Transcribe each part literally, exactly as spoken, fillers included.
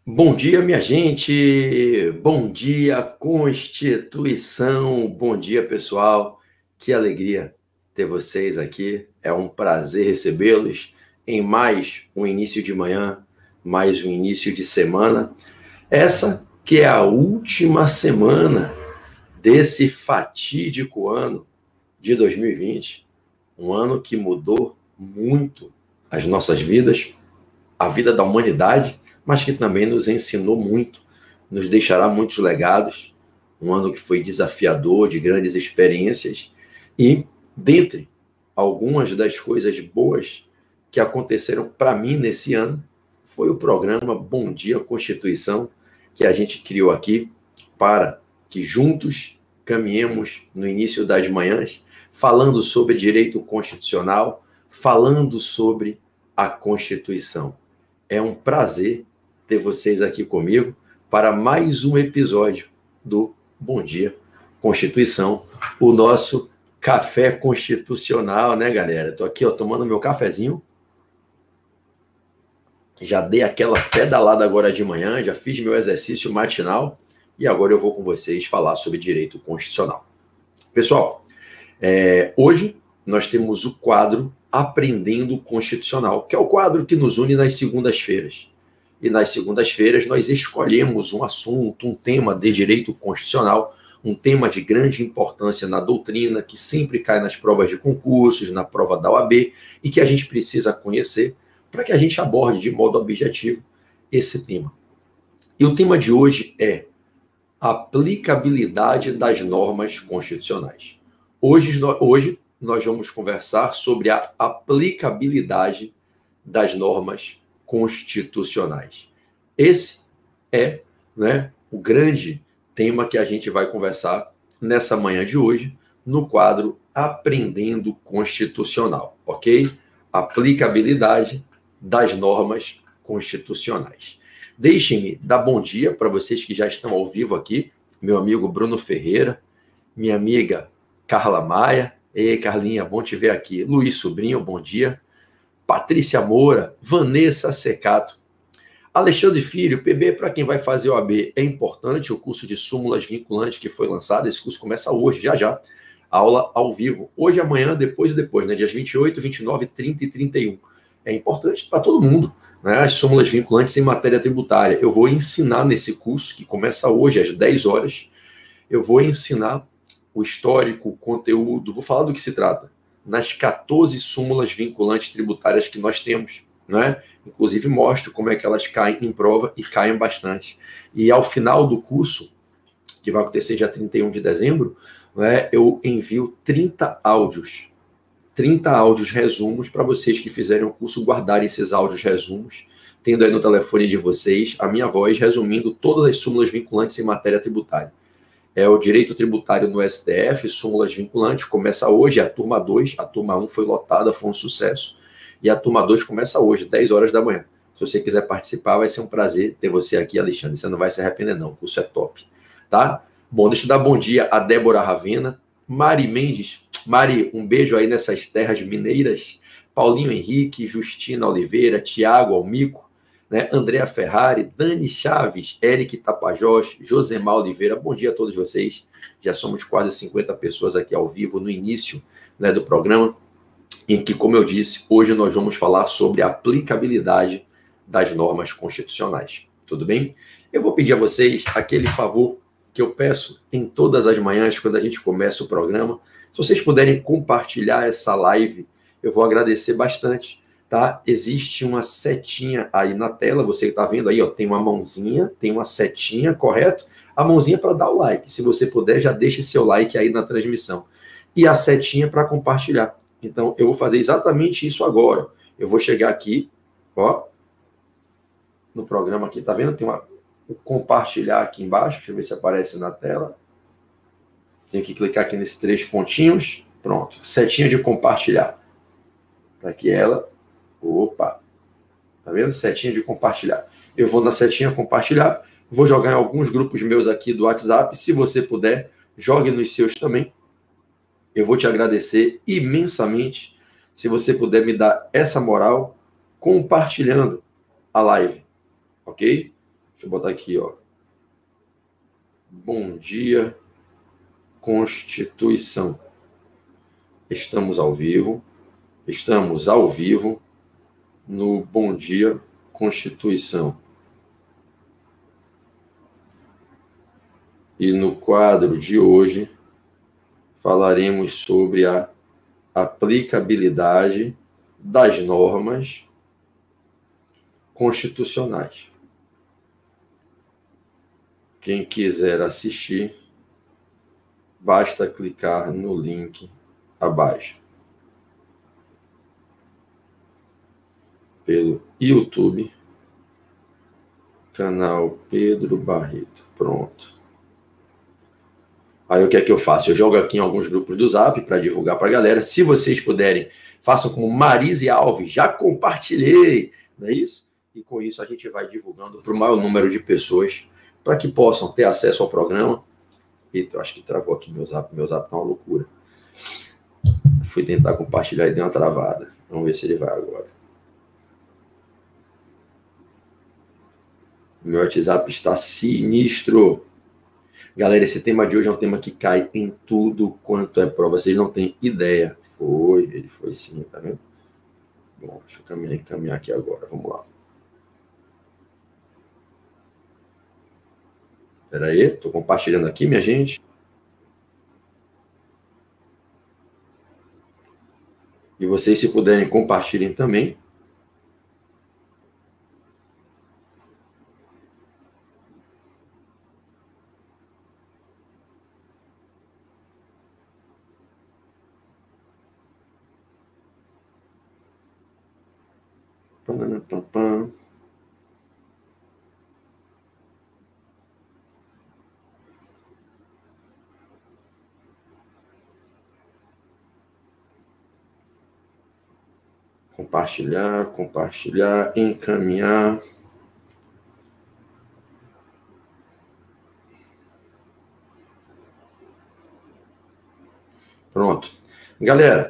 Bom dia, minha gente. Bom dia, Constituição. Bom dia, pessoal. Que alegria ter vocês aqui. É um prazer recebê-los em mais um início de manhã, mais um início de semana. Essa que é a última semana desse fatídico ano de dois mil e vinte, um ano que mudou muito as nossas vidas, a vida da humanidade, mas que também nos ensinou muito, nos deixará muitos legados, um ano que foi desafiador, de grandes experiências, e dentre algumas das coisas boas que aconteceram para mim nesse ano, foi o programa Bom Dia Constituição, que a gente criou aqui para que juntos caminhemos no início das manhãs, falando sobre direito constitucional, falando sobre a Constituição. É um prazer ter vocês aqui comigo para mais um episódio do Bom Dia Constituição, o nosso café constitucional, né, galera? Tô aqui, ó, tomando meu cafezinho. Já dei aquela pedalada agora de manhã, já fiz meu exercício matinal e agora eu vou com vocês falar sobre direito constitucional. Pessoal, é, hoje nós temos o quadro Aprendendo Constitucional, que é o quadro que nos une nas segundas-feiras. E nas segundas-feiras nós escolhemos um assunto, um tema de direito constitucional, um tema de grande importância na doutrina, que sempre cai nas provas de concursos, na prova da O A B, e que a gente precisa conhecer para que a gente aborde de modo objetivo esse tema. E o tema de hoje é aplicabilidade das normas constitucionais. Hoje, hoje nós vamos conversar sobre a aplicabilidade das normas constitucionais. Esse é, né, o grande tema que a gente vai conversar nessa manhã de hoje, no quadro Aprendendo Constitucional, ok? Aplicabilidade das normas constitucionais. Deixem-me dar bom dia para vocês que já estão ao vivo aqui, meu amigo Bruno Ferreira, minha amiga Carla Maia. Ei, Carlinha, bom te ver aqui. Luiz Sobrinho, bom dia. Patrícia Moura, Vanessa Secato. Alexandre Filho, P B para quem vai fazer o O A B. É importante o curso de súmulas vinculantes que foi lançado. Esse curso começa hoje, já já. Aula ao vivo. Hoje, amanhã, depois e depois, né? Dias vinte e oito, vinte e nove, trinta e trinta e um. É importante para todo mundo, né? As súmulas vinculantes em matéria tributária. Eu vou ensinar nesse curso, que começa hoje às dez horas, eu vou ensinar o histórico, o conteúdo, vou falar do que se trata, nas quatorze súmulas vinculantes tributárias que nós temos, né? Inclusive mostro como é que elas caem em prova e caem bastante. E ao final do curso, que vai acontecer dia trinta e um de dezembro, né, eu envio trinta áudios, trinta áudios resumos para vocês que fizerem o curso guardarem esses áudios resumos, tendo aí no telefone de vocês a minha voz resumindo todas as súmulas vinculantes em matéria tributária. É o direito tributário no S T F, súmulas vinculantes, começa hoje, a turma dois, a turma um foi lotada, foi um sucesso, e a turma dois começa hoje, dez horas da manhã. Se você quiser participar, vai ser um prazer ter você aqui, Alexandre, você não vai se arrepender não, o curso é top, tá? Bom, deixa eu dar bom dia a Débora Ravena, Mari Mendes, Mari, um beijo aí nessas terras mineiras, Paulinho Henrique, Justina Oliveira, Tiago Almico, né? Andréa Ferrari, Dani Chaves, Eric Tapajós, Josemar Oliveira, bom dia a todos vocês, já somos quase cinquenta pessoas aqui ao vivo no início, né, do programa, em que, como eu disse, hoje nós vamos falar sobre a aplicabilidade das normas constitucionais, tudo bem? Eu vou pedir a vocês aquele favor que eu peço em todas as manhãs, quando a gente começa o programa, se vocês puderem compartilhar essa live, eu vou agradecer bastante, tá? Existe uma setinha aí na tela, você que está vendo aí, ó, tem uma mãozinha, tem uma setinha, correto? A mãozinha para dar o like. Se você puder, já deixe seu like aí na transmissão. E a setinha para compartilhar. Então, eu vou fazer exatamente isso agora. Eu vou chegar aqui, ó, no programa aqui, tá vendo? Tem uma, o compartilhar aqui embaixo, deixa eu ver se aparece na tela. Tenho que clicar aqui nesses três pontinhos. Pronto, setinha de compartilhar. Tá aqui ela. Opa, tá vendo? Setinha de compartilhar. Eu vou na setinha compartilhar, vou jogar em alguns grupos meus aqui do WhatsApp. Se você puder, jogue nos seus também. Eu vou te agradecer imensamente se você puder me dar essa moral compartilhando a live, ok? Deixa eu botar aqui, ó. Bom dia, Constituição. Estamos ao vivo. Estamos ao vivo no Bom Dia, Constituição. E no quadro de hoje, falaremos sobre a aplicabilidade das normas constitucionais. Quem quiser assistir, basta clicar no link abaixo. Pelo YouTube, canal Pedro Barreto. Pronto. Aí o que é que eu faço? Eu jogo aqui em alguns grupos do Zap para divulgar para a galera. Se vocês puderem, façam como Marise Alves. Já compartilhei, não é isso? E com isso a gente vai divulgando para o maior número de pessoas para que possam ter acesso ao programa. Eita, eu acho que travou aqui meu Zap. Meu Zap tá uma loucura. Fui tentar compartilhar e deu uma travada. Vamos ver se ele vai agora. Meu WhatsApp está sinistro. Galera, esse tema de hoje é um tema que cai em tudo quanto é prova. Vocês não têm ideia. Foi, ele foi sim, tá vendo? Bom, deixa eu caminhar, encaminhar aqui agora. Vamos lá. Espera aí, estou compartilhando aqui, minha gente. E vocês, se puderem, compartilhem também. Pam, pam. Compartilhar, compartilhar, encaminhar. Pronto. Galera,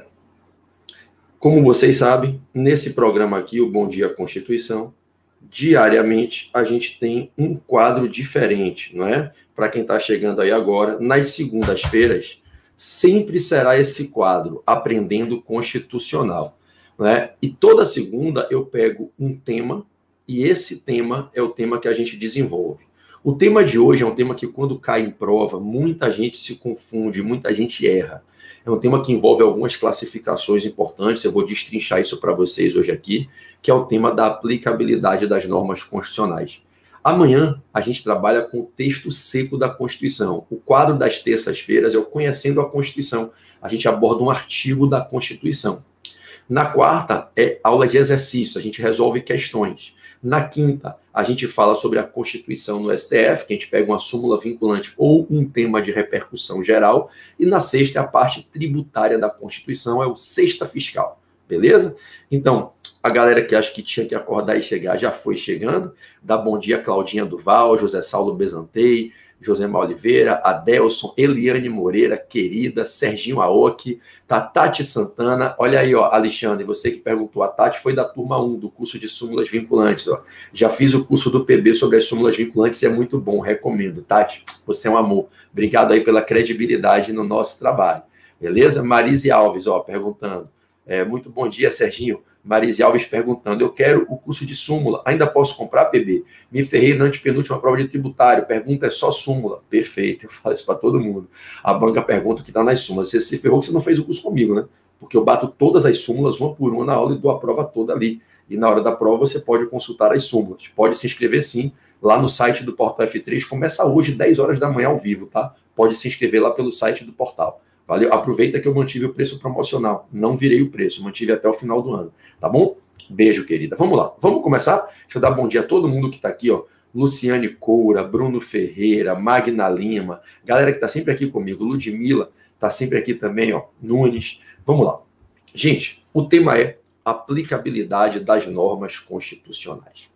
como vocês sabem, nesse programa aqui, o Bom Dia Constituição, diariamente a gente tem um quadro diferente, não é? Para quem está chegando aí agora, nas segundas-feiras, sempre será esse quadro, Aprendendo Constitucional, não é? E toda segunda eu pego um tema, e esse tema é o tema que a gente desenvolve. O tema de hoje é um tema que, quando cai em prova, muita gente se confunde, muita gente erra. É um tema que envolve algumas classificações importantes, eu vou destrinchar isso para vocês hoje aqui, que é o tema da aplicabilidade das normas constitucionais. Amanhã a gente trabalha com o texto seco da Constituição. O quadro das terças-feiras é o Conhecendo a Constituição. A gente aborda um artigo da Constituição. Na quarta é aula de exercícios, a gente resolve questões. Na quinta, a gente fala sobre a Constituição no S T F, que a gente pega uma súmula vinculante ou um tema de repercussão geral. E na sexta, a parte tributária da Constituição, é o Sexta Fiscal. Beleza? Então, a galera que acha que tinha que acordar e chegar já foi chegando. Dá bom dia, Claudinha Duval, José Saulo Bezantei, Josemar Oliveira, Adelson, Eliane Moreira, querida, Serginho Aoki, tá, Tati Santana. Olha aí, ó, Alexandre, você que perguntou, a Tati foi da turma um, do curso de súmulas vinculantes, ó. Já fiz o curso do P B sobre as súmulas vinculantes, é muito bom, recomendo. Tati, você é um amor. Obrigado aí pela credibilidade no nosso trabalho. Beleza? Marise Alves, ó, perguntando. É, muito bom dia, Serginho. Marise Alves perguntando, eu quero o curso de súmula, ainda posso comprar, P B? Me ferrei na antepenúltima prova de tributário, pergunta é só súmula. Perfeito, eu falo isso para todo mundo. A banca pergunta o que está nas súmulas. Você se ferrou que você não fez o curso comigo, né? Porque eu bato todas as súmulas, uma por uma, na aula e dou a prova toda ali. E na hora da prova você pode consultar as súmulas. Pode se inscrever sim, lá no site do Portal F três, começa hoje, dez horas da manhã ao vivo, tá? Pode se inscrever lá pelo site do portal. Valeu? Aproveita que eu mantive o preço promocional. Não virei o preço, mantive até o final do ano. Tá bom? Beijo, querida. Vamos lá. Vamos começar? Deixa eu dar bom dia a todo mundo que está aqui, ó. Luciane Coura, Bruno Ferreira, Magna Lima, galera que está sempre aqui comigo. Ludmila está sempre aqui também, ó. Nunes. Vamos lá. Gente, o tema é aplicabilidade das normas constitucionais.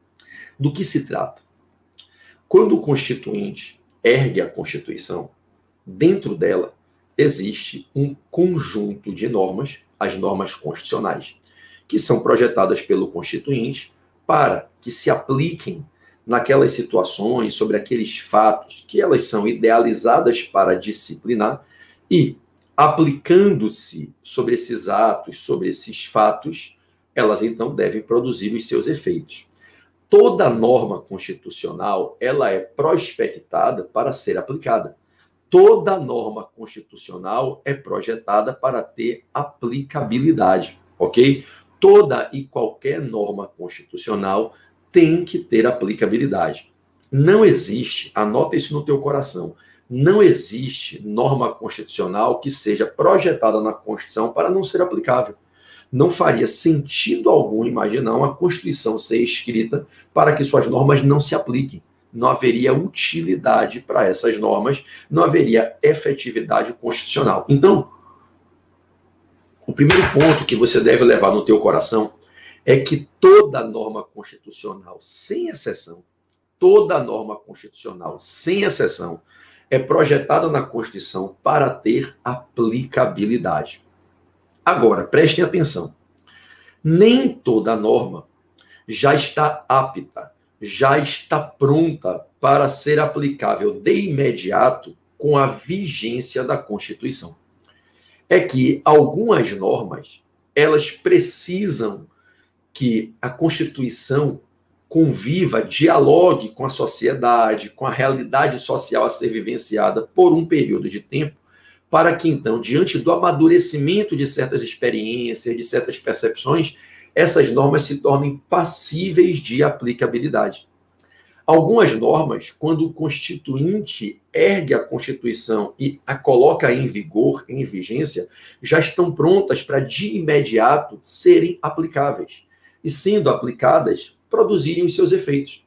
Do que se trata? Quando o Constituinte ergue a Constituição, dentro dela existe um conjunto de normas, as normas constitucionais, que são projetadas pelo Constituinte para que se apliquem naquelas situações, sobre aqueles fatos que elas são idealizadas para disciplinar e, aplicando-se sobre esses atos, sobre esses fatos, elas então devem produzir os seus efeitos. Toda norma constitucional, ela é prospectada para ser aplicada. Toda norma constitucional é projetada para ter aplicabilidade, ok? Toda e qualquer norma constitucional tem que ter aplicabilidade. Não existe, anota isso no teu coração, não existe norma constitucional que seja projetada na Constituição para não ser aplicável. Não faria sentido algum imaginar uma Constituição ser escrita para que suas normas não se apliquem. Não haveria utilidade para essas normas, não haveria efetividade constitucional. Então, o primeiro ponto que você deve levar no teu coração é que toda norma constitucional, sem exceção, toda norma constitucional, sem exceção, é projetada na Constituição para ter aplicabilidade. Agora, prestem atenção. Nem toda norma já está apta, já está pronta para ser aplicável de imediato com a vigência da Constituição. É que algumas normas, elas precisam que a Constituição conviva, dialogue com a sociedade, com a realidade social a ser vivenciada por um período de tempo, para que, então, diante do amadurecimento de certas experiências, de certas percepções, essas normas se tornem passíveis de aplicabilidade. Algumas normas, quando o Constituinte ergue a Constituição e a coloca em vigor, em vigência, já estão prontas para, de imediato, serem aplicáveis. E, sendo aplicadas, produzirem os seus efeitos.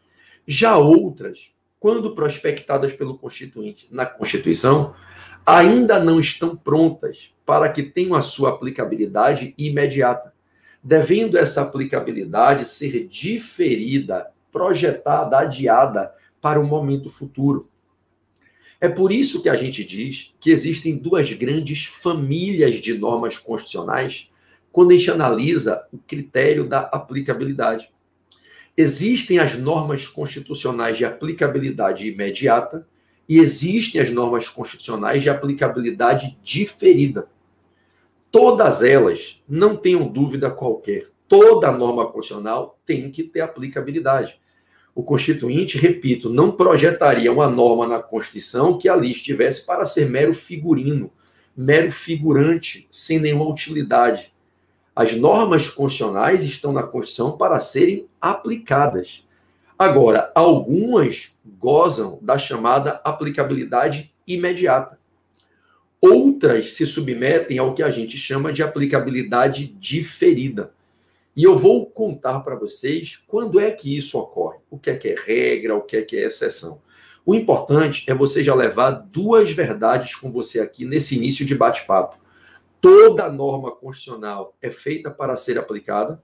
Já outras, quando prospectadas pelo Constituinte na Constituição, ainda não estão prontas para que tenham a sua aplicabilidade imediata, devendo essa aplicabilidade ser diferida, projetada, adiada para um momento futuro. É por isso que a gente diz que existem duas grandes famílias de normas constitucionais quando a gente analisa o critério da aplicabilidade. Existem as normas constitucionais de aplicabilidade imediata, e existem as normas constitucionais de aplicabilidade diferida. Todas elas, não tenham dúvida qualquer, toda norma constitucional tem que ter aplicabilidade. O Constituinte, repito, não projetaria uma norma na Constituição que ali estivesse para ser mero figurino, mero figurante, sem nenhuma utilidade. As normas constitucionais estão na Constituição para serem aplicadas. Agora, algumas gozam da chamada aplicabilidade imediata. Outras se submetem ao que a gente chama de aplicabilidade diferida. E eu vou contar para vocês quando é que isso ocorre, o que é que é regra, o que é que é exceção. O importante é você já levar duas verdades com você aqui nesse início de bate-papo. Toda norma constitucional é feita para ser aplicada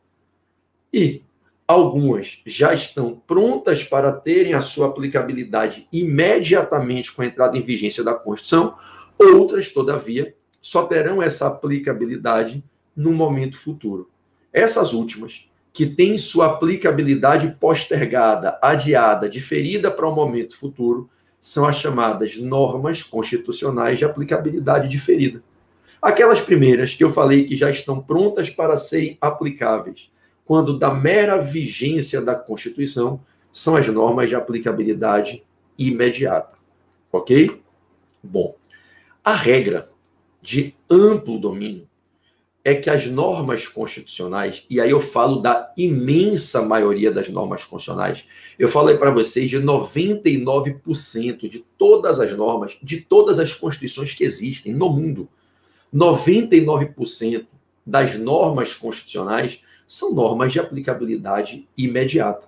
e algumas já estão prontas para terem a sua aplicabilidade imediatamente com a entrada em vigência da Constituição, outras, todavia, só terão essa aplicabilidade no momento futuro. Essas últimas, que têm sua aplicabilidade postergada, adiada, diferida para um momento futuro, são as chamadas normas constitucionais de aplicabilidade diferida. Aquelas primeiras que eu falei que já estão prontas para serem aplicáveis, quando da mera vigência da Constituição, são as normas de aplicabilidade imediata. Ok? Bom, a regra de amplo domínio é que as normas constitucionais, e aí eu falo da imensa maioria das normas constitucionais, eu falei para vocês de noventa e nove por cento de todas as normas, de todas as constituições que existem no mundo, noventa e nove por cento das normas constitucionais são normas de aplicabilidade imediata.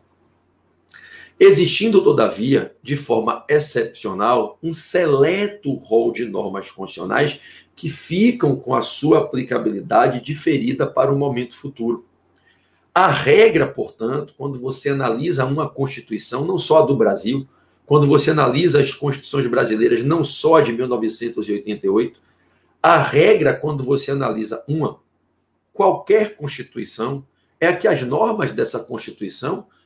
Existindo, todavia, de forma excepcional, um seleto rol de normas constitucionais que ficam com a sua aplicabilidade diferida para o momento futuro. A regra, portanto, quando você analisa uma Constituição, não só a do Brasil, quando você analisa as Constituições brasileiras, não só a de mil novecentos e oitenta e oito, a regra, quando você analisa uma, qualquer Constituição, é que as normas dessa Constituição,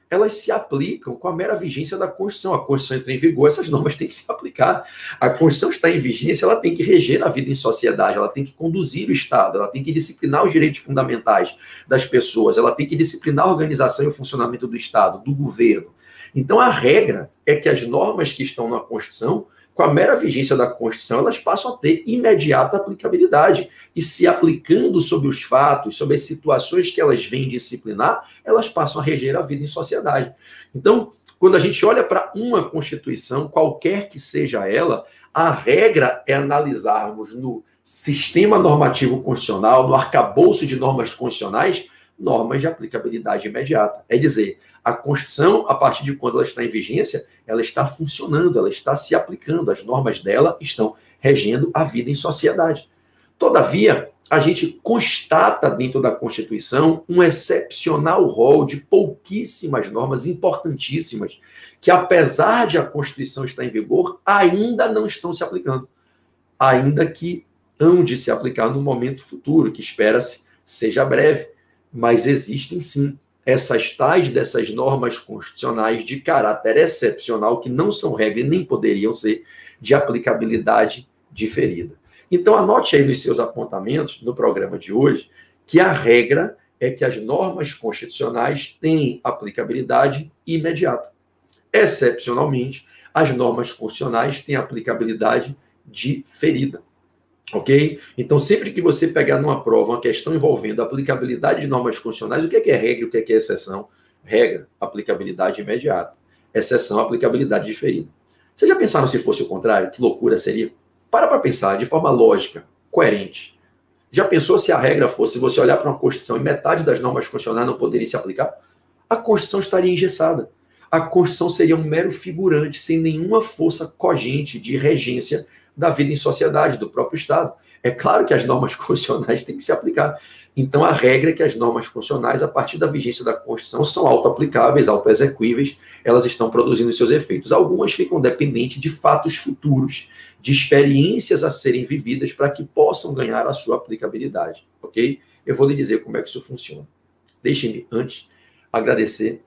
elas se aplicam com a mera vigência da Constituição. A Constituição entra em vigor, essas normas têm que se aplicar. A Constituição está em vigência, ela tem que reger a vida em sociedade, ela tem que conduzir o Estado, ela tem que disciplinar os direitos fundamentais das pessoas, ela tem que disciplinar a organização e o funcionamento do Estado, do governo. Então, a regra é que as normas que estão na Constituição, com a mera vigência da Constituição, elas passam a ter imediata aplicabilidade. E se aplicando sobre os fatos, sobre as situações que elas vêm disciplinar, elas passam a reger a vida em sociedade. Então, quando a gente olha para uma Constituição, qualquer que seja ela, a regra é analisarmos no sistema normativo constitucional, no arcabouço de normas constitucionais, normas de aplicabilidade imediata. É dizer, a Constituição, a partir de quando ela está em vigência, ela está funcionando, ela está se aplicando, as normas dela estão regendo a vida em sociedade. Todavia, a gente constata dentro da Constituição um excepcional rol de pouquíssimas normas importantíssimas que, apesar de a Constituição estar em vigor, ainda não estão se aplicando. Ainda que hão de se aplicar no momento futuro, que espera-se seja breve. Mas existem, sim, essas tais dessas normas constitucionais de caráter excepcional, que não são regra e nem poderiam ser, de aplicabilidade diferida. Então, anote aí nos seus apontamentos, no programa de hoje, que a regra é que as normas constitucionais têm aplicabilidade imediata. Excepcionalmente, as normas constitucionais têm aplicabilidade diferida. Ok? Então, sempre que você pegar numa prova uma questão envolvendo a aplicabilidade de normas constitucionais, o que é regra e o que é exceção? Regra, aplicabilidade imediata. Exceção, aplicabilidade diferida. Vocês já pensaram se fosse o contrário? Que loucura seria? Para para pensar de forma lógica, coerente. Já pensou se a regra fosse você olhar para uma Constituição e metade das normas constitucionais não poderia se aplicar? A Constituição estaria engessada. A Constituição seria um mero figurante, sem nenhuma força cogente de regência da vida em sociedade, do próprio Estado. É claro que as normas constitucionais têm que se aplicar. Então, a regra é que as normas constitucionais, a partir da vigência da Constituição, são auto-aplicáveis, auto-execuíveis, elas estão produzindo seus efeitos. Algumas ficam dependentes de fatos futuros, de experiências a serem vividas para que possam ganhar a sua aplicabilidade, ok? Eu vou lhe dizer como é que isso funciona. Deixem-me, antes, agradecer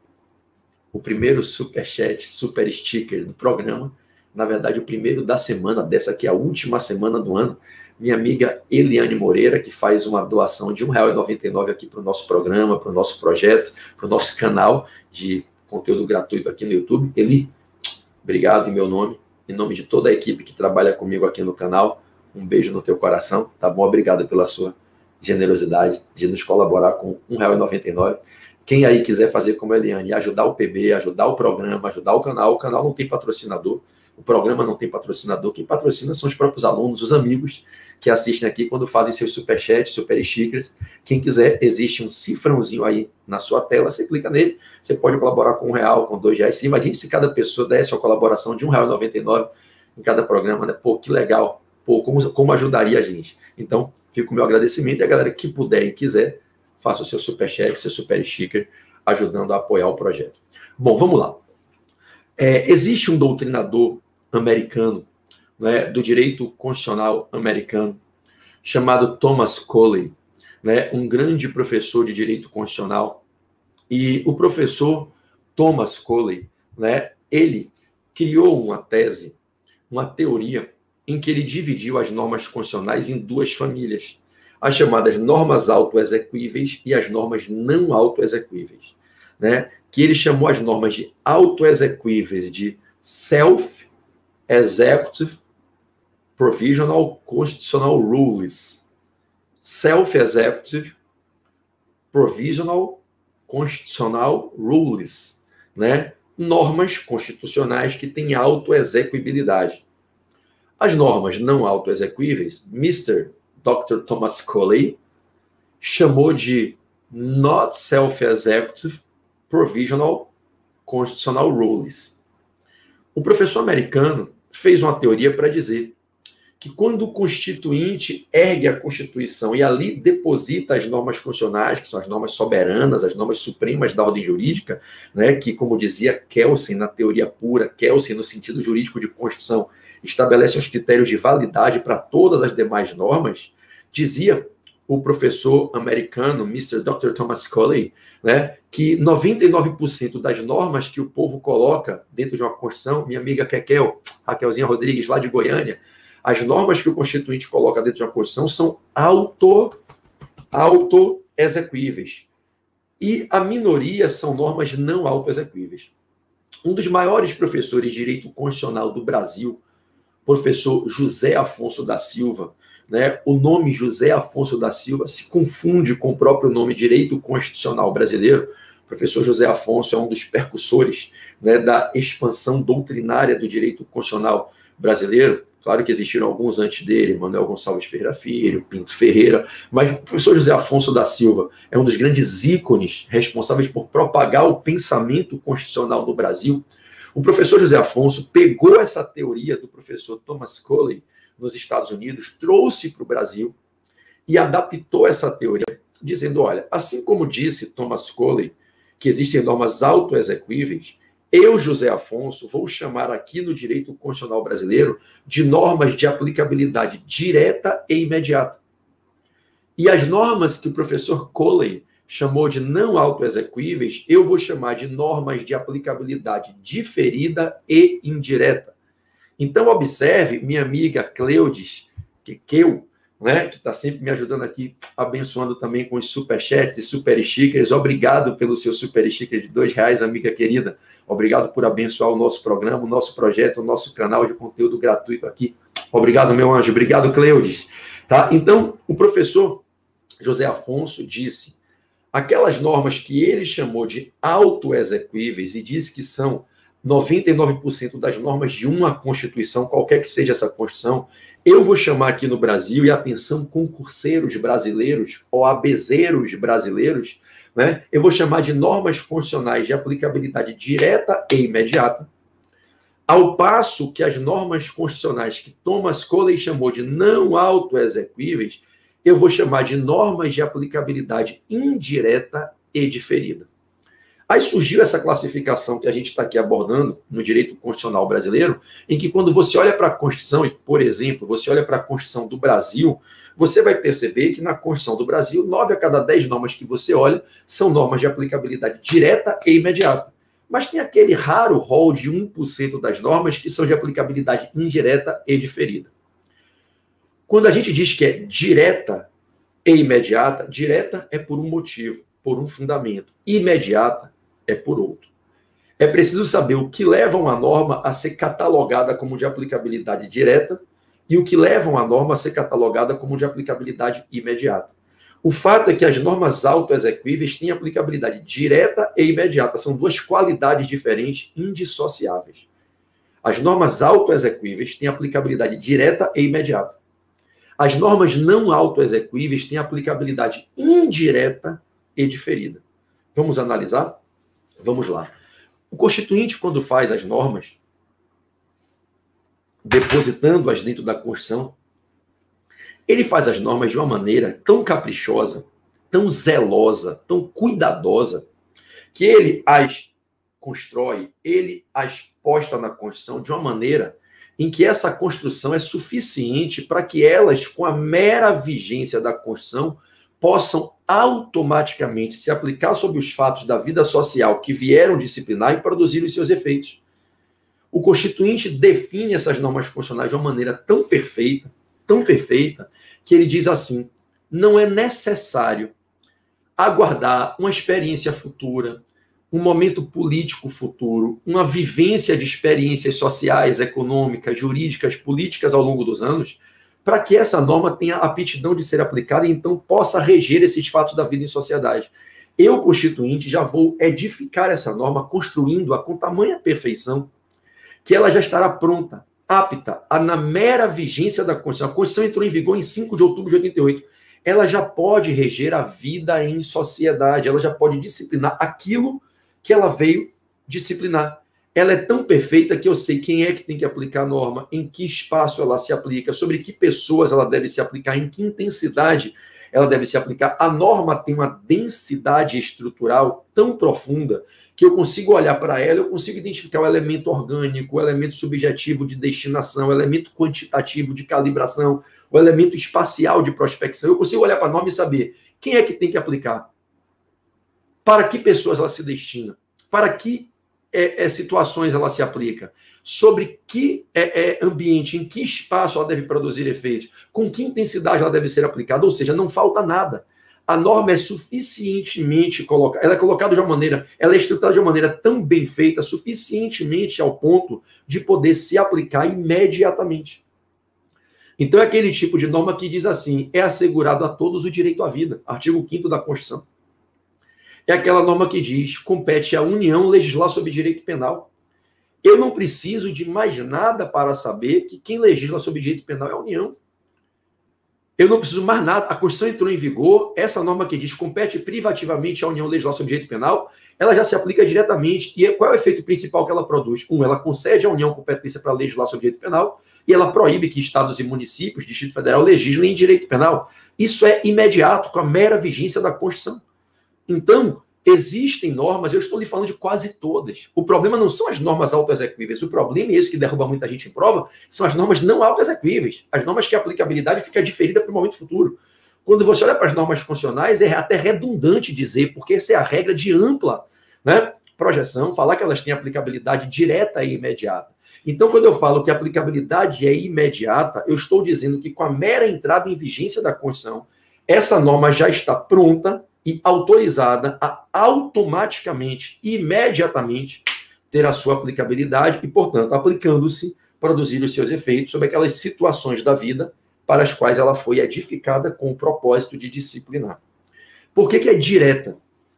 o primeiro superchat, super sticker do programa, na verdade, o primeiro da semana, dessa aqui é a última semana do ano, minha amiga Eliane Moreira, que faz uma doação de um real e noventa e nove centavos aqui para o nosso programa, para o nosso projeto, para o nosso canal de conteúdo gratuito aqui no YouTube. Eli, obrigado em meu nome, em nome de toda a equipe que trabalha comigo aqui no canal. Um beijo no teu coração, tá bom? Obrigado pela sua generosidade de nos colaborar com um real e noventa e nove centavos. Quem aí quiser fazer como a Eliane, ajudar o P B, ajudar o programa, ajudar o canal, o canal não tem patrocinador, o programa não tem patrocinador, quem patrocina são os próprios alunos, os amigos que assistem aqui quando fazem seus superchats, super stickers. Quem quiser, existe um cifrãozinho aí na sua tela, você clica nele, você pode colaborar com um real, com dois reais. Imagine se cada pessoa desse uma colaboração de um real e noventa e nove centavos em cada programa, né? Pô, que legal. Pô, como, como ajudaria a gente. Então, fica o meu agradecimento e a galera que puder e quiser, faça o seu superchat, seu super sticker, ajudando a apoiar o projeto. Bom, vamos lá. É, existe um doutrinador americano, né, do direito constitucional americano, chamado Thomas Coley, né, um grande professor de direito constitucional. E o professor Thomas Coley, né, ele criou uma tese, uma teoria, em que ele dividiu as normas constitucionais em duas famílias, as chamadas normas autoexecuíveis e as normas não autoexecuíveis, né? Que ele chamou as normas de autoexecuíveis de Self-Executive Provisional Constitutional Rules. Self-Executive Provisional Constitutional Rules, né? Normas constitucionais que têm autoexecuibilidade. As normas não autoexecuíveis, mister doutor Thomas Coley chamou de Not Self-Executive Provisional Constitutional Rules. O professor americano fez uma teoria para dizer que quando o constituinte ergue a Constituição e ali deposita as normas constitucionais, que são as normas soberanas, as normas supremas da ordem jurídica, né, que, como dizia Kelsen na teoria pura, Kelsen no sentido jurídico de Constituição, estabelece os critérios de validade para todas as demais normas, dizia o professor americano, mister doutor Thomas Scully, né, que noventa e nove por cento das normas que o povo coloca dentro de uma Constituição, minha amiga Kekel, Raquelzinha Rodrigues, lá de Goiânia, as normas que o Constituinte coloca dentro de uma Constituição são auto, auto-execuíveis. E a minoria são normas não auto-execuíveis. Um dos maiores professores de direito constitucional do Brasil, professor José Afonso da Silva, né? O nome José Afonso da Silva se confunde com o próprio nome direito constitucional brasileiro. O professor José Afonso é um dos percussores, né, da expansão doutrinária do direito constitucional brasileiro. Claro que existiram alguns antes dele, Manuel Gonçalves Ferreira Filho, Pinto Ferreira, mas o professor José Afonso da Silva é um dos grandes ícones responsáveis por propagar o pensamento constitucional no Brasil. O professor José Afonso pegou essa teoria do professor Thomas Scully nos Estados Unidos, trouxe para o Brasil e adaptou essa teoria, dizendo, olha, assim como disse Thomas Scully, que existem normas auto-execuíveis, eu, José Afonso, vou chamar aqui no direito constitucional brasileiro de normas de aplicabilidade direta e imediata. E as normas que o professor Coley chamou de não auto-execuíveis, eu vou chamar de normas de aplicabilidade diferida e indireta. Então, observe, minha amiga Cleudes, que, que eu, né, que está sempre me ajudando aqui, abençoando também com os superchats e super stickers. Obrigado pelo seu super sticker de dois reais, amiga querida. Obrigado por abençoar o nosso programa, o nosso projeto, o nosso canal de conteúdo gratuito aqui. Obrigado, meu anjo. Obrigado, Cleudes. Tá? Então, o professor José Afonso disse, aquelas normas que ele chamou de auto-execuíveis e disse que são noventa e nove por cento das normas de uma Constituição, qualquer que seja essa Constituição, eu vou chamar aqui no Brasil, e atenção, concurseiros brasileiros, ou abezeiros brasileiros, né? Eu vou chamar de normas constitucionais de aplicabilidade direta e imediata, ao passo que as normas constitucionais que Thomas Coley chamou de não auto-execuíveis, eu vou chamar de normas de aplicabilidade indireta e diferida. Aí surgiu essa classificação que a gente está aqui abordando no direito constitucional brasileiro, em que quando você olha para a Constituição, e, por exemplo, você olha para a Constituição do Brasil, você vai perceber que na Constituição do Brasil, nove a cada dez normas que você olha são normas de aplicabilidade direta e imediata. Mas tem aquele raro rol de um por cento das normas que são de aplicabilidade indireta e diferida. Quando a gente diz que é direta e imediata, direta é por um motivo, por um fundamento. Imediata é por outro. É preciso saber o que leva uma norma a ser catalogada como de aplicabilidade direta e o que leva uma norma a ser catalogada como de aplicabilidade imediata. O fato é que as normas auto-execuíveis têm aplicabilidade direta e imediata. São duas qualidades diferentes, indissociáveis. As normas auto-execuíveis têm aplicabilidade direta e imediata. As normas não auto-execuíveis têm aplicabilidade indireta e diferida. Vamos analisar? Vamos lá. O Constituinte, quando faz as normas, depositando-as dentro da Constituição, ele faz as normas de uma maneira tão caprichosa, tão zelosa, tão cuidadosa, que ele as constrói, ele as posta na Constituição de uma maneira em que essa construção é suficiente para que elas, com a mera vigência da Constituição, possam automaticamente se aplicar sobre os fatos da vida social que vieram disciplinar e produzir os seus efeitos. O Constituinte define essas normas constitucionais de uma maneira tão perfeita, tão perfeita, que ele diz assim, não é necessário aguardar uma experiência futura, um momento político futuro, uma vivência de experiências sociais, econômicas, jurídicas, políticas ao longo dos anos, para que essa norma tenha aptidão de ser aplicada e então possa reger esses fatos da vida em sociedade. Eu, Constituinte, já vou edificar essa norma, construindo-a com tamanha perfeição, que ela já estará pronta, apta, a, na mera vigência da Constituição. A Constituição entrou em vigor em cinco de outubro de oitenta e oito. Ela já pode reger a vida em sociedade, ela já pode disciplinar aquilo que ela veio disciplinar. Ela é tão perfeita que eu sei quem é que tem que aplicar a norma, em que espaço ela se aplica, sobre que pessoas ela deve se aplicar, em que intensidade ela deve se aplicar. A norma tem uma densidade estrutural tão profunda que eu consigo olhar para ela, eu consigo identificar o elemento orgânico, o elemento subjetivo de destinação, o elemento quantitativo de calibração, o elemento espacial de prospecção. Eu consigo olhar para a norma e saber quem é que tem que aplicar, para que pessoas ela se destina, para que é, é, situações ela se aplica, sobre que é, é, ambiente, em que espaço ela deve produzir efeitos, com que intensidade ela deve ser aplicada, ou seja, não falta nada. A norma é suficientemente colocada, ela é colocada de uma maneira, ela é estruturada de uma maneira tão bem feita, suficientemente ao ponto de poder se aplicar imediatamente. Então é aquele tipo de norma que diz assim, é assegurado a todos o direito à vida, artigo quinto da Constituição. É aquela norma que diz, compete à União legislar sobre direito penal. Eu não preciso de mais nada para saber que quem legisla sobre direito penal é a União. Eu não preciso mais nada. A Constituição entrou em vigor, essa norma que diz compete privativamente à União legislar sobre direito penal, ela já se aplica diretamente. E qual é o efeito principal que ela produz? Um, ela concede à União competência para legislar sobre direito penal e ela proíbe que estados e municípios, Distrito Federal, legislem em direito penal. Isso é imediato, com a mera vigência da Constituição. Então, existem normas, eu estou lhe falando de quase todas. O problema não são as normas autoexecuíveis, o problema, e isso que derruba muita gente em prova, são as normas não autoexecuíveis, as normas que a aplicabilidade fica diferida para o momento futuro. Quando você olha para as normas constitucionais, é até redundante dizer, porque essa é a regra de ampla, né, projeção, falar que elas têm aplicabilidade direta e imediata. Então, quando eu falo que a aplicabilidade é imediata, eu estou dizendo que com a mera entrada em vigência da Constituição, essa norma já está pronta e autorizada a automaticamente, imediatamente, ter a sua aplicabilidade e, portanto, aplicando-se, produzir os seus efeitos sobre aquelas situações da vida para as quais ela foi edificada com o propósito de disciplinar. Por que que é direta?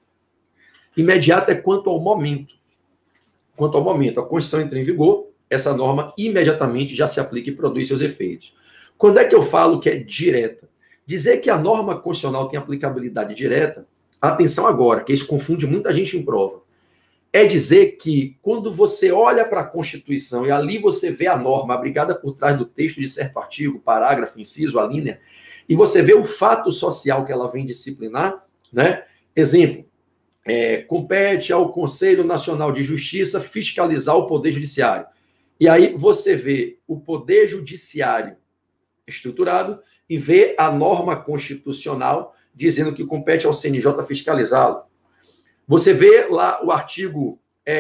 Imediata é quanto ao momento. Quanto ao momento, a Constituição entra em vigor, essa norma imediatamente já se aplica e produz seus efeitos. Quando é que eu falo que é direta? Dizer que a norma constitucional tem aplicabilidade direta, atenção agora, que isso confunde muita gente em prova, é dizer que quando você olha para a Constituição e ali você vê a norma abrigada por trás do texto de certo artigo, parágrafo, inciso, a linha, e você vê o fato social que ela vem disciplinar, né? Exemplo, é, compete ao Conselho Nacional de Justiça fiscalizar o Poder Judiciário. E aí você vê o Poder Judiciário estruturado e vê a norma constitucional dizendo que compete ao C N J fiscalizá-lo. Você vê lá o artigo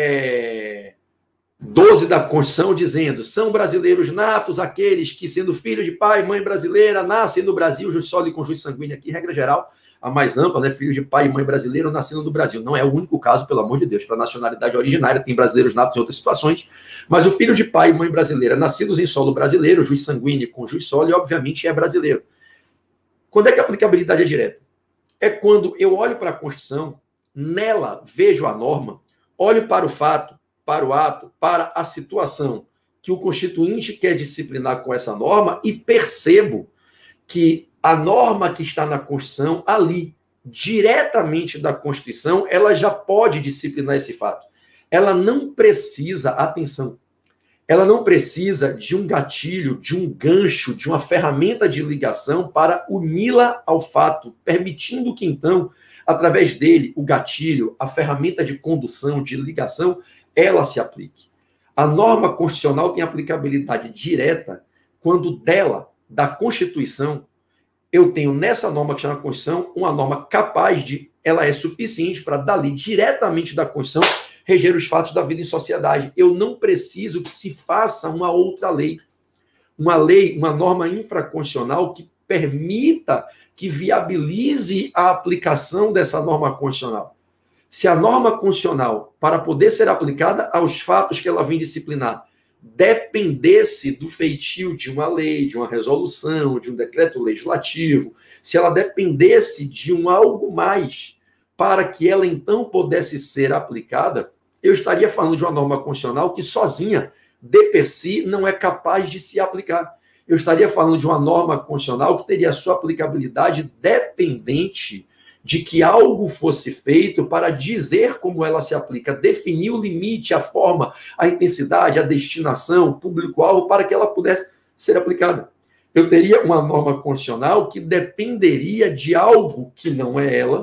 é, doze da Constituição dizendo são brasileiros natos aqueles que, sendo filho de pai e mãe brasileira, nascem no Brasil, jus soli com jus sanguíneo aqui, regra geral, a mais ampla, né? Filho de pai e mãe brasileiro nascendo no Brasil. Não é o único caso, pelo amor de Deus, para a nacionalidade originária, tem brasileiros natos em outras situações, mas o filho de pai e mãe brasileira nascidos em solo brasileiro, jus sanguíneo com jus soli, obviamente é brasileiro. Quando é que a aplicabilidade é direta? É quando eu olho para a Constituição, nela vejo a norma, olho para o fato, para o ato, para a situação que o Constituinte quer disciplinar com essa norma e percebo que a norma que está na Constituição, ali, diretamente da Constituição, ela já pode disciplinar esse fato. Ela não precisa, atenção, ela não precisa de um gatilho, de um gancho, de uma ferramenta de ligação para uni-la ao fato, permitindo que, então, através dele, o gatilho, a ferramenta de condução, de ligação, ela se aplique. A norma constitucional tem aplicabilidade direta quando dela, da Constituição, eu tenho nessa norma que chama Constituição, uma norma capaz de, ela é suficiente para dali, diretamente da Constituição, reger os fatos da vida em sociedade. Eu não preciso que se faça uma outra lei. Uma lei, uma norma infraconstitucional que permita, que viabilize a aplicação dessa norma constitucional. Se a norma constitucional, para poder ser aplicada aos fatos que ela vem disciplinar, dependesse do feitio de uma lei, de uma resolução, de um decreto legislativo, se ela dependesse de um algo mais para que ela então pudesse ser aplicada, eu estaria falando de uma norma constitucional que sozinha, de per si, não é capaz de se aplicar. Eu estaria falando de uma norma constitucional que teria a sua aplicabilidade dependente de que algo fosse feito para dizer como ela se aplica, definir o limite, a forma, a intensidade, a destinação, o público-alvo, para que ela pudesse ser aplicada. Eu teria uma norma constitucional que dependeria de algo que não é ela,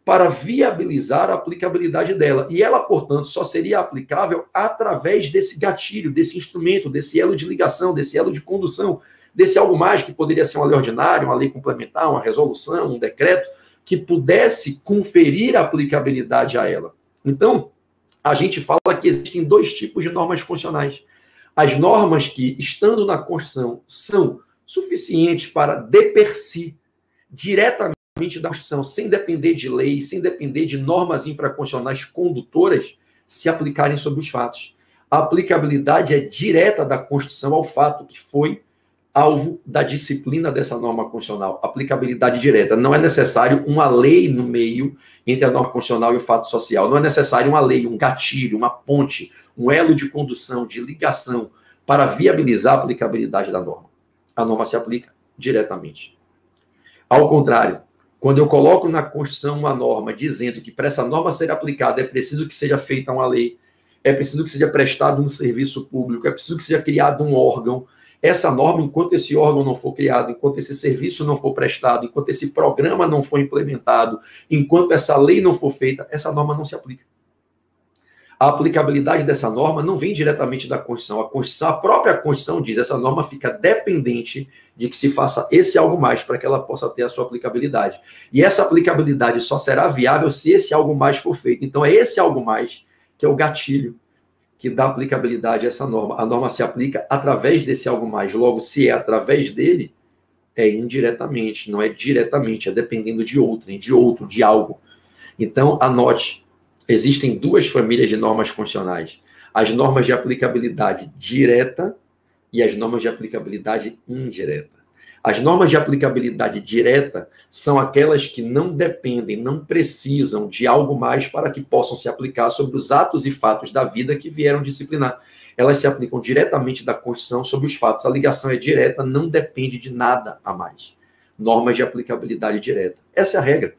para viabilizar a aplicabilidade dela. E ela, portanto, só seria aplicável através desse gatilho, desse instrumento, desse elo de ligação, desse elo de condução, desse algo mais que poderia ser uma lei ordinária, uma lei complementar, uma resolução, um decreto, que pudesse conferir aplicabilidade a ela. Então, a gente fala que existem dois tipos de normas constitucionais. As normas que, estando na Constituição, são suficientes para, de per si, diretamente da Constituição, sem depender de lei, sem depender de normas infraconstitucionais condutoras, se aplicarem sobre os fatos. A aplicabilidade é direta da Constituição ao fato que foi alvo da disciplina dessa norma constitucional. Aplicabilidade direta. Não é necessário uma lei no meio entre a norma constitucional e o fato social. Não é necessário uma lei, um gatilho, uma ponte, um elo de condução, de ligação, para viabilizar a aplicabilidade da norma. A norma se aplica diretamente. Ao contrário, quando eu coloco na Constituição uma norma dizendo que para essa norma ser aplicada é preciso que seja feita uma lei, é preciso que seja prestado um serviço público, é preciso que seja criado um órgão, essa norma, enquanto esse órgão não for criado, enquanto esse serviço não for prestado, enquanto esse programa não for implementado, enquanto essa lei não for feita, essa norma não se aplica. A aplicabilidade dessa norma não vem diretamente da Constituição. A Constituição, a própria Constituição diz que essa norma fica dependente de que se faça esse algo mais para que ela possa ter a sua aplicabilidade. E essa aplicabilidade só será viável se esse algo mais for feito. Então é esse algo mais que é o gatilho que dá aplicabilidade a essa norma. A norma se aplica através desse algo mais. Logo, se é através dele, é indiretamente, não é diretamente, é dependendo de outrem, de outro, de algo. Então, anote, existem duas famílias de normas constitucionais. As normas de aplicabilidade direta e as normas de aplicabilidade indireta. As normas de aplicabilidade direta são aquelas que não dependem, não precisam de algo mais para que possam se aplicar sobre os atos e fatos da vida que vieram disciplinar. Elas se aplicam diretamente da Constituição sobre os fatos. A ligação é direta, não depende de nada a mais. Normas de aplicabilidade direta. Essa é a regra.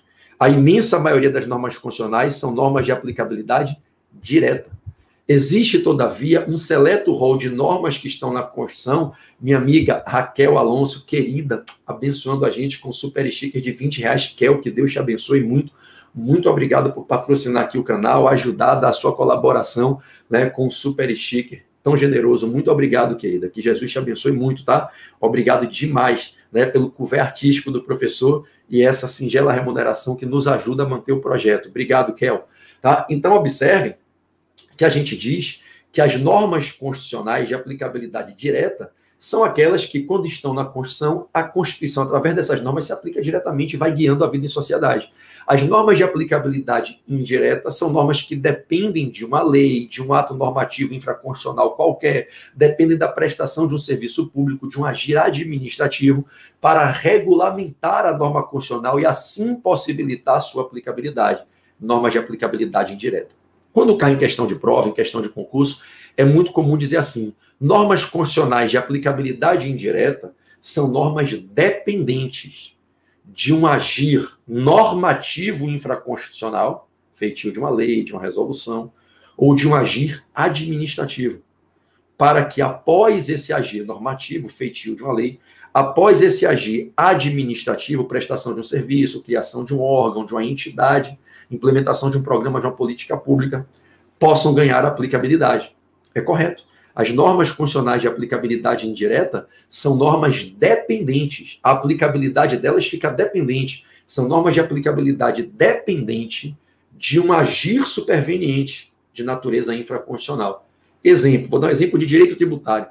A imensa maioria das normas constitucionais são normas de aplicabilidade direta. Existe, todavia, um seleto rol de normas que estão na Constituição. Minha amiga Raquel Alonso, querida, abençoando a gente com super sticker de vinte reais. Kel, que Deus te abençoe muito. Muito obrigado por patrocinar aqui o canal, ajudar, dar a sua colaboração, né, com o super sticker. Tão generoso. Muito obrigado, querida. Que Jesus te abençoe muito, tá? Obrigado demais, né, pelo couvert artístico do professor e essa singela remuneração que nos ajuda a manter o projeto. Obrigado, Kel. Tá? Então, observem que a gente diz que as normas constitucionais de aplicabilidade direta são aquelas que, quando estão na Constituição, a Constituição, através dessas normas, se aplica diretamente e vai guiando a vida em sociedade. As normas de aplicabilidade indireta são normas que dependem de uma lei, de um ato normativo infraconstitucional qualquer, dependem da prestação de um serviço público, de um agir administrativo, para regulamentar a norma constitucional e, assim, possibilitar a sua aplicabilidade. Normas de aplicabilidade indireta. Quando cai em questão de prova, em questão de concurso, é muito comum dizer assim: normas constitucionais de aplicabilidade indireta são normas dependentes de um agir normativo infraconstitucional, feitio de uma lei, de uma resolução, ou de um agir administrativo, para que após esse agir normativo, feitio de uma lei, após esse agir administrativo, prestação de um serviço, criação de um órgão, de uma entidade, implementação de um programa, de uma política pública, possam ganhar aplicabilidade. É correto. As normas constitucionais de aplicabilidade indireta são normas dependentes. A aplicabilidade delas fica dependente. São normas de aplicabilidade dependente de um agir superveniente de natureza infraconstitucional. Exemplo, vou dar um exemplo de direito tributário.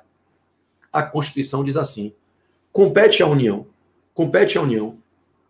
A Constituição diz assim: compete à União, compete à União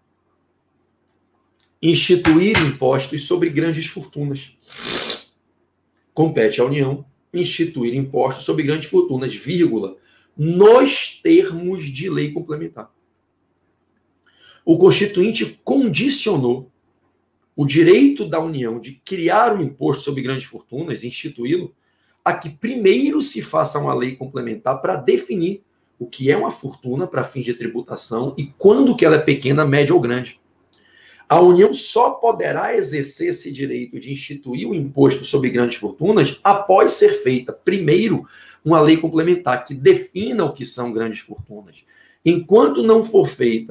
instituir impostos sobre grandes fortunas. Compete à União instituir impostos sobre grandes fortunas, vírgula, nos termos de lei complementar. O Constituinte condicionou o direito da União de criar um imposto sobre grandes fortunas, instituí-lo, a que primeiro se faça uma lei complementar para definir o que é uma fortuna para fins de tributação e quando que ela é pequena, média ou grande. A União só poderá exercer esse direito de instituir o imposto sobre grandes fortunas após ser feita, primeiro, uma lei complementar que defina o que são grandes fortunas. Enquanto não for feita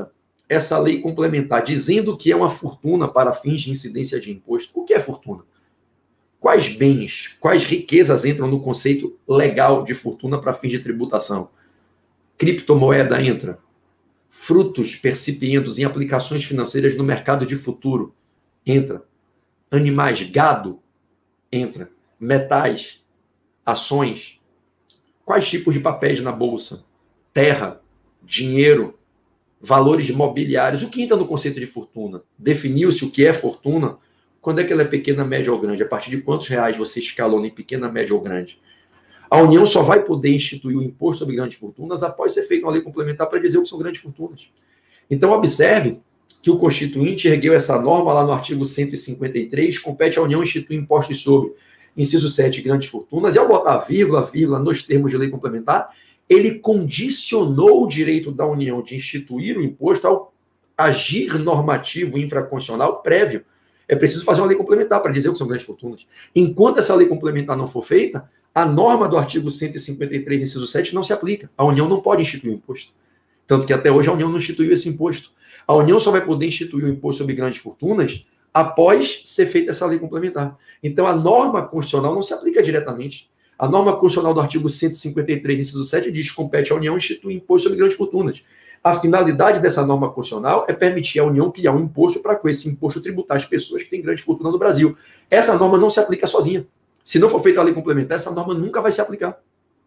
essa lei complementar dizendo que é uma fortuna para fins de incidência de imposto, o que é fortuna? Quais bens, quais riquezas entram no conceito legal de fortuna para fins de tributação? Criptomoeda entra. Frutos percipientes em aplicações financeiras no mercado de futuro entra. Animais, gado entra. Metais, ações. Quais tipos de papéis na bolsa? Terra, dinheiro, valores mobiliários. O que entra no conceito de fortuna? Definiu-se o que é fortuna? Quando é que ela é pequena, média ou grande? A partir de quantos reais você escalona em pequena, média ou grande? A União só vai poder instituir o imposto sobre grandes fortunas após ser feita uma lei complementar para dizer o que são grandes fortunas. Então, observe que o Constituinte ergueu essa norma lá no artigo cento e cinquenta e três, compete à União instituir impostos sobre, inciso sete, grandes fortunas, e ao botar vírgula, vírgula, nos termos de lei complementar, ele condicionou o direito da União de instituir o imposto ao agir normativo infraconstitucional prévio. É preciso fazer uma lei complementar para dizer o que são grandes fortunas. Enquanto essa lei complementar não for feita, a norma do artigo cento e cinquenta e três, inciso sete, não se aplica. A União não pode instituir o imposto. Tanto que até hoje a União não instituiu esse imposto. A União só vai poder instituir o imposto sobre grandes fortunas após ser feita essa lei complementar. Então a norma constitucional não se aplica diretamente. A norma constitucional do artigo cento e cinquenta e três, inciso sete, diz que compete à União instituir imposto sobre grandes fortunas. A finalidade dessa norma constitucional é permitir à União criar um imposto para com esse imposto tributar as pessoas que têm grande fortuna no Brasil. Essa norma não se aplica sozinha. Se não for feita a lei complementar, essa norma nunca vai se aplicar.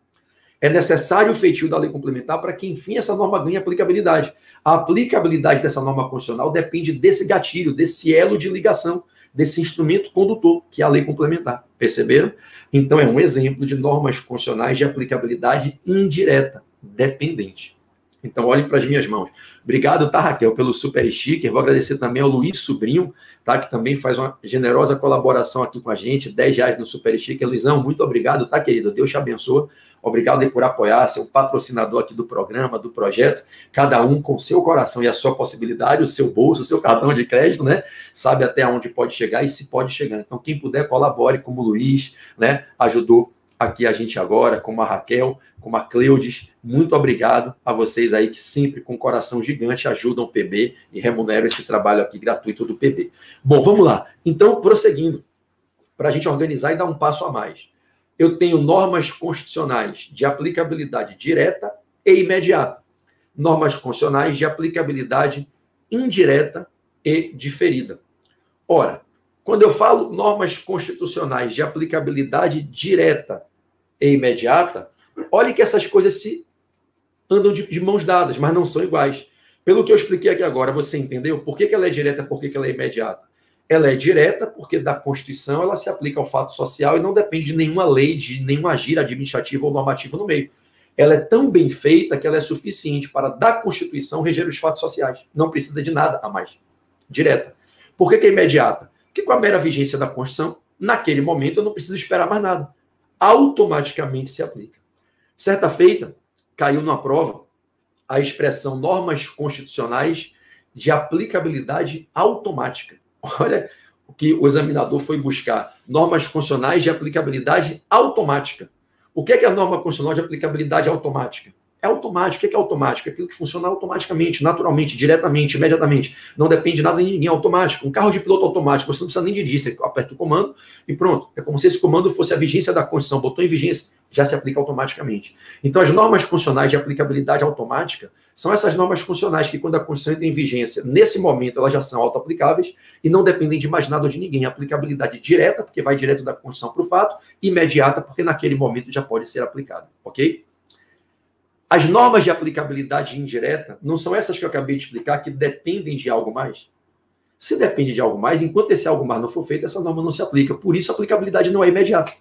É necessário o feitio da lei complementar para que, enfim, essa norma ganhe aplicabilidade. A aplicabilidade dessa norma constitucional depende desse gatilho, desse elo de ligação, desse instrumento condutor, que é a lei complementar. Perceberam? Então, é um exemplo de normas constitucionais de aplicabilidade indireta, dependente. Então, olhem para as minhas mãos. Obrigado, tá, Raquel, pelo super sticker. Vou agradecer também ao Luiz Sobrinho, tá, que também faz uma generosa colaboração aqui com a gente. dez reais no super sticker. Luizão, muito obrigado, tá, querido? Deus te abençoe. Obrigado aí por apoiar, ser um patrocinador aqui do programa, do projeto. Cada um com seu coração e a sua possibilidade, o seu bolso, o seu cartão de crédito, né? Sabe até onde pode chegar e se pode chegar. Então, quem puder, colabore, como o Luiz, né? Ajudou aqui a gente agora, como a Raquel, como a Cleudes. Muito obrigado a vocês aí que sempre, com coração gigante, ajudam o P B e remuneram esse trabalho aqui gratuito do P B. Bom, vamos lá. Então, prosseguindo, para a gente organizar e dar um passo a mais. Eu tenho normas constitucionais de aplicabilidade direta e imediata. Normas constitucionais de aplicabilidade indireta e diferida. Ora, quando eu falo normas constitucionais de aplicabilidade direta e imediata, olhe que essas coisas se andam de, de mãos dadas, mas não são iguais. Pelo que eu expliquei aqui agora, você entendeu por que, que ela é direta e por que, que ela é imediata? Ela é direta porque da Constituição ela se aplica ao fato social e não depende de nenhuma lei, de nenhum agir administrativo ou normativo no meio. Ela é tão bem feita que ela é suficiente para, da Constituição, reger os fatos sociais. Não precisa de nada a mais. Direta. Por que, que é imediata? Porque com a mera vigência da Constituição, naquele momento eu não preciso esperar mais nada. Automaticamente se aplica. Certa feita, caiu numa prova a expressão normas constitucionais de aplicabilidade automática. Olha o que o examinador foi buscar. Normas constitucionais de aplicabilidade automática. O que é, que é a norma constitucional de aplicabilidade automática? É automático. O que é automático? É aquilo que funciona automaticamente, naturalmente, diretamente, imediatamente. Não depende de nada de ninguém, é automático. Um carro de piloto automático, você não precisa nem de disso. Você aperta o comando e pronto. É como se esse comando fosse a vigência da Constituição. Botou em vigência, já se aplica automaticamente. Então, as normas constitucionais de aplicabilidade automática são essas normas constitucionais que, quando a Constituição entra em vigência, nesse momento, elas já são auto-aplicáveis e não dependem de mais nada ou de ninguém. Aplicabilidade direta, porque vai direto da Constituição para o fato, imediata, porque naquele momento já pode ser aplicado. Ok? As normas de aplicabilidade indireta não são essas que eu acabei de explicar, que dependem de algo mais? Se depende de algo mais, enquanto esse algo mais não for feito, essa norma não se aplica. Por isso, a aplicabilidade não é imediata.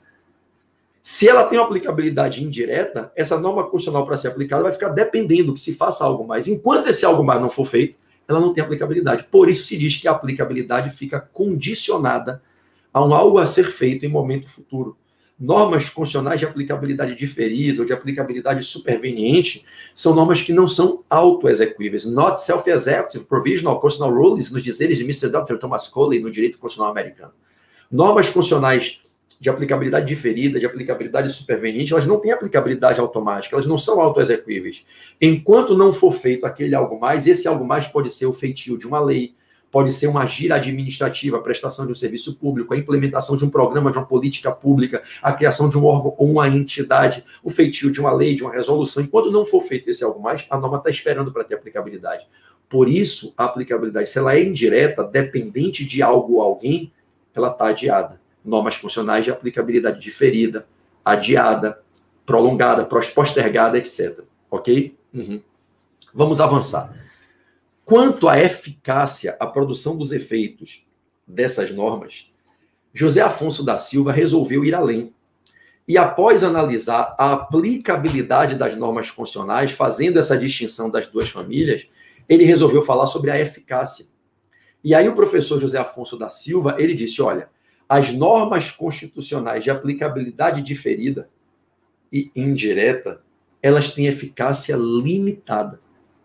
Se ela tem uma aplicabilidade indireta, essa norma constitucional, para ser aplicada, vai ficar dependendo que se faça algo mais. Enquanto esse algo mais não for feito, ela não tem aplicabilidade. Por isso se diz que a aplicabilidade fica condicionada a um algo a ser feito em momento futuro. Normas constitucionais de aplicabilidade diferida ou de aplicabilidade superveniente são normas que não são auto-execuíveis. Not self-executive provisional constitutional rules, nos dizeres de mister doutor Thomas Coley no direito constitucional americano. Normas constitucionais de aplicabilidade diferida, de aplicabilidade superveniente, elas não têm aplicabilidade automática, elas não são autoexecuíveis. Enquanto não for feito aquele algo mais, esse algo mais pode ser o feitio de uma lei, pode ser uma gira administrativa, a prestação de um serviço público, a implementação de um programa, de uma política pública, a criação de um órgão ou uma entidade, o feitio de uma lei, de uma resolução. Enquanto não for feito esse algo mais, a norma está esperando para ter aplicabilidade. Por isso, a aplicabilidade, se ela é indireta, dependente de algo ou alguém, ela está adiada. Normas funcionais de aplicabilidade diferida, adiada, prolongada, postergada, etcétera. Ok? Uhum. Vamos avançar. Quanto à eficácia, à produção dos efeitos dessas normas, José Afonso da Silva resolveu ir além. E após analisar a aplicabilidade das normas constitucionais, fazendo essa distinção das duas famílias, ele resolveu falar sobre a eficácia. E aí o professor José Afonso da Silva, ele disse, olha, as normas constitucionais de aplicabilidade diferida e indireta, elas têm eficácia limitada.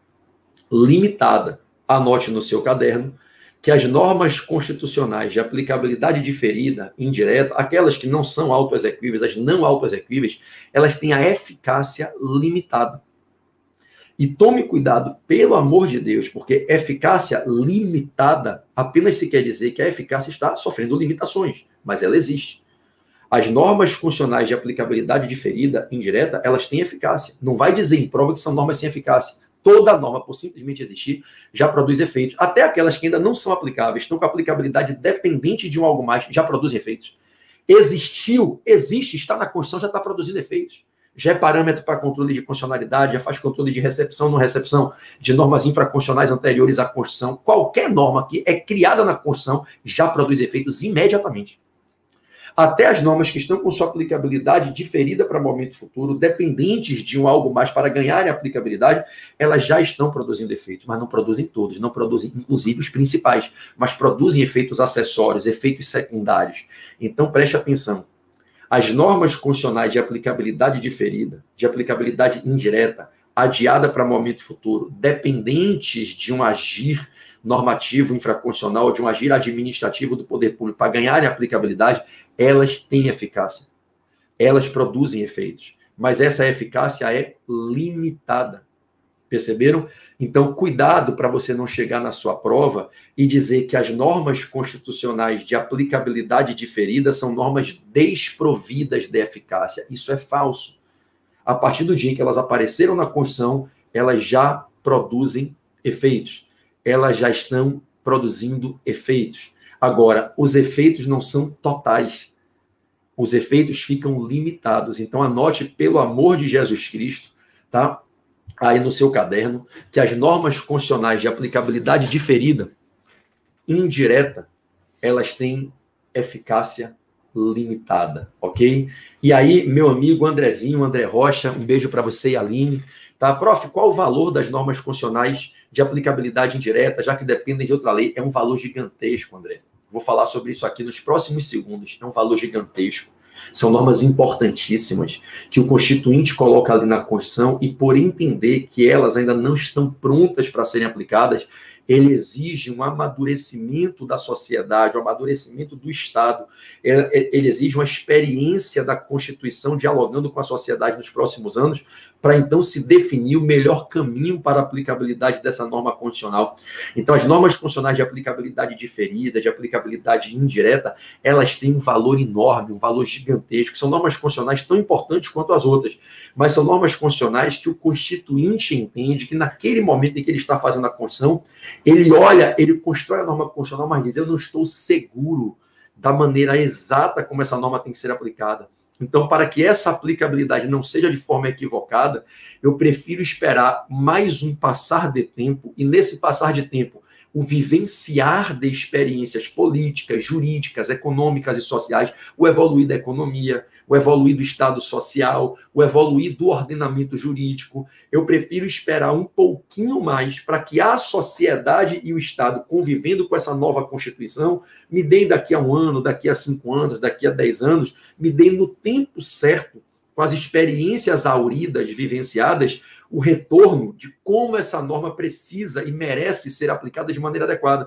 Limitada. Anote no seu caderno que as normas constitucionais de aplicabilidade diferida, indireta, aquelas que não são autoexecuíveis, as não autoexecuíveis, elas têm a eficácia limitada. E tome cuidado, pelo amor de Deus, porque eficácia limitada apenas se quer dizer que a eficácia está sofrendo limitações, mas ela existe. As normas constitucionais de aplicabilidade diferida, indireta, elas têm eficácia. Não vai dizer em prova que são normas sem eficácia. Toda norma, por simplesmente existir, já produz efeitos. Até aquelas que ainda não são aplicáveis, estão com aplicabilidade dependente de um algo mais, já produzem efeitos. Existiu, existe, está na Constituição, já está produzindo efeitos. Já é parâmetro para controle de constitucionalidade, já faz controle de recepção, não recepção de normas infraconstitucionais anteriores à Constituição. Qualquer norma que é criada na Constituição já produz efeitos imediatamente. Até as normas que estão com sua aplicabilidade diferida para momento futuro, dependentes de um algo mais para ganharem aplicabilidade, elas já estão produzindo efeitos, mas não produzem todos, não produzem inclusive os principais, mas produzem efeitos acessórios, efeitos secundários. Então preste atenção. As normas constitucionais de aplicabilidade diferida, de aplicabilidade indireta, adiada para momento futuro, dependentes de um agir normativo infraconstitucional, de um agir administrativo do poder público para ganharem aplicabilidade, elas têm eficácia. Elas produzem efeitos. Mas essa eficácia é limitada. Perceberam? Então, cuidado para você não chegar na sua prova e dizer que as normas constitucionais de aplicabilidade diferida são normas desprovidas de eficácia. Isso é falso. A partir do dia em que elas apareceram na Constituição, elas já produzem efeitos. Elas já estão produzindo efeitos. Agora, os efeitos não são totais. Os efeitos ficam limitados. Então, anote, pelo amor de Jesus Cristo, tá? Aí no seu caderno, que as normas constitucionais de aplicabilidade diferida, indireta, elas têm eficácia limitada, ok? E aí, meu amigo Andrezinho, André Rocha, um beijo para você e a Aline. Tá, prof, qual o valor das normas constitucionais de aplicabilidade indireta, já que dependem de outra lei? É um valor gigantesco, André. Vou falar sobre isso aqui nos próximos segundos. É um valor gigantesco. São normas importantíssimas que o Constituinte coloca ali na Constituição e, por entender que elas ainda não estão prontas para serem aplicadas, ele exige um amadurecimento da sociedade, um amadurecimento do Estado. Ele exige uma experiência da Constituição dialogando com a sociedade nos próximos anos para, então, se definir o melhor caminho para a aplicabilidade dessa norma constitucional. Então, as normas constitucionais de aplicabilidade diferida, de aplicabilidade indireta, elas têm um valor enorme, um valor gigantesco. São normas constitucionais tão importantes quanto as outras, mas são normas constitucionais que o Constituinte entende que, naquele momento em que ele está fazendo a Constituição, ele olha, ele constrói a norma constitucional, mas diz, eu não estou seguro da maneira exata como essa norma tem que ser aplicada. Então, para que essa aplicabilidade não seja de forma equivocada, eu prefiro esperar mais um passar de tempo, e nesse passar de tempo, o vivenciar de experiências políticas, jurídicas, econômicas e sociais, o evoluir da economia, o evoluir do Estado social, o evoluir do ordenamento jurídico. Eu prefiro esperar um pouquinho mais para que a sociedade e o Estado, convivendo com essa nova Constituição, me deem daqui a um ano, daqui a cinco anos, daqui a dez anos, me deem no tempo certo, com as experiências auridas, vivenciadas, o retorno de como essa norma precisa e merece ser aplicada de maneira adequada.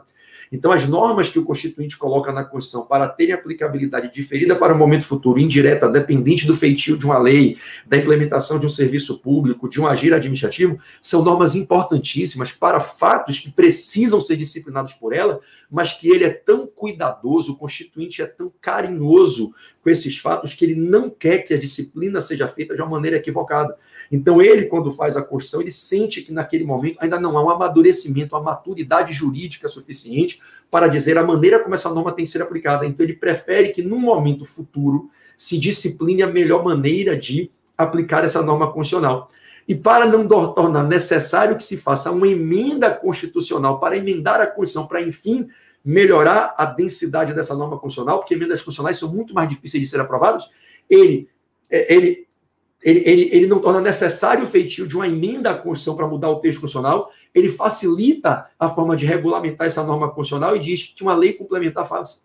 Então, as normas que o Constituinte coloca na Constituição para terem aplicabilidade diferida para o momento futuro, indireta, dependente do feitio de uma lei, da implementação de um serviço público, de um agir administrativo, são normas importantíssimas para fatos que precisam ser disciplinados por ela, mas que ele é tão cuidadoso, o Constituinte é tão carinhoso com esses fatos que ele não quer que a disciplina seja feita de uma maneira equivocada. Então, ele, quando faz a Constituição, ele sente que naquele momento ainda não há um amadurecimento, uma maturidade jurídica suficiente para dizer a maneira como essa norma tem que ser aplicada. Então, ele prefere que, num momento futuro, se discipline a melhor maneira de aplicar essa norma constitucional. E para não tornar necessário que se faça uma emenda constitucional para emendar a Constituição, para, enfim, melhorar a densidade dessa norma constitucional, porque emendas constitucionais são muito mais difíceis de ser aprovadas, ele, ele Ele, ele, ele não torna necessário o feitio de uma emenda à Constituição para mudar o texto constitucional, ele facilita a forma de regulamentar essa norma constitucional e diz que uma lei complementar faça.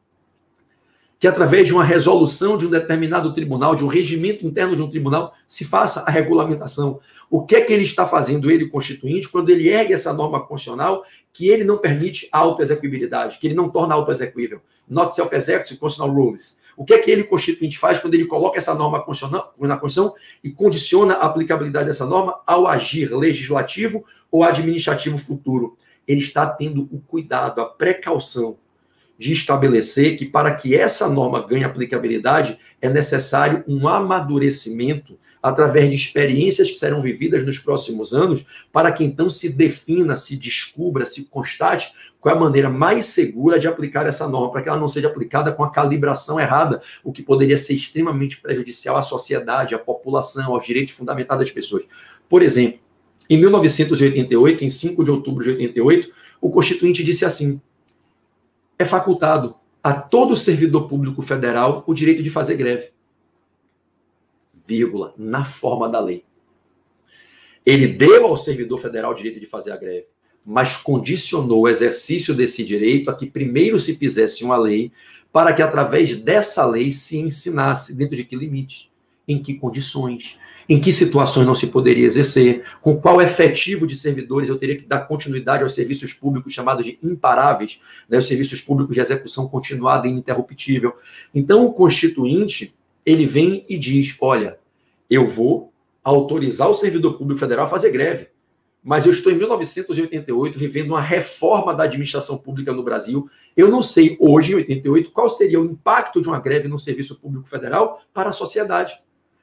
Que através de uma resolução de um determinado tribunal, de um regimento interno de um tribunal, se faça a regulamentação. O que é que ele está fazendo, ele, Constituinte, quando ele ergue essa norma constitucional que ele não permite a autoexecuibilidade, que ele não torna autoexecuível. Not self-executive constitutional rules. O que é que ele, Constituinte, faz quando ele coloca essa norma constitucional na Constituição e condiciona a aplicabilidade dessa norma ao agir legislativo ou administrativo futuro? Ele está tendo o cuidado, a precaução de estabelecer que para que essa norma ganhe aplicabilidade é necessário um amadurecimento através de experiências que serão vividas nos próximos anos para que então se defina, se descubra, se constate qual é a maneira mais segura de aplicar essa norma, para que ela não seja aplicada com a calibração errada, o que poderia ser extremamente prejudicial à sociedade, à população, aos direitos fundamentais das pessoas. Por exemplo, em mil novecentos e oitenta e oito, em cinco de outubro de oitenta e oito, o Constituinte disse assim: é facultado a todo servidor público federal o direito de fazer greve, vírgula, na forma da lei. Ele deu ao servidor federal o direito de fazer a greve, mas condicionou o exercício desse direito a que primeiro se fizesse uma lei, para que através dessa lei se ensinasse dentro de que limite, em que condições, em que situações não se poderia exercer, com qual efetivo de servidores eu teria que dar continuidade aos serviços públicos chamados de imparáveis, né, os serviços públicos de execução continuada e ininterruptível. Então, o Constituinte, ele vem e diz, olha, eu vou autorizar o servidor público federal a fazer greve, mas eu estou em mil novecentos e oitenta e oito vivendo uma reforma da administração pública no Brasil. Eu não sei hoje, em oitenta e oito, qual seria o impacto de uma greve no serviço público federal para a sociedade.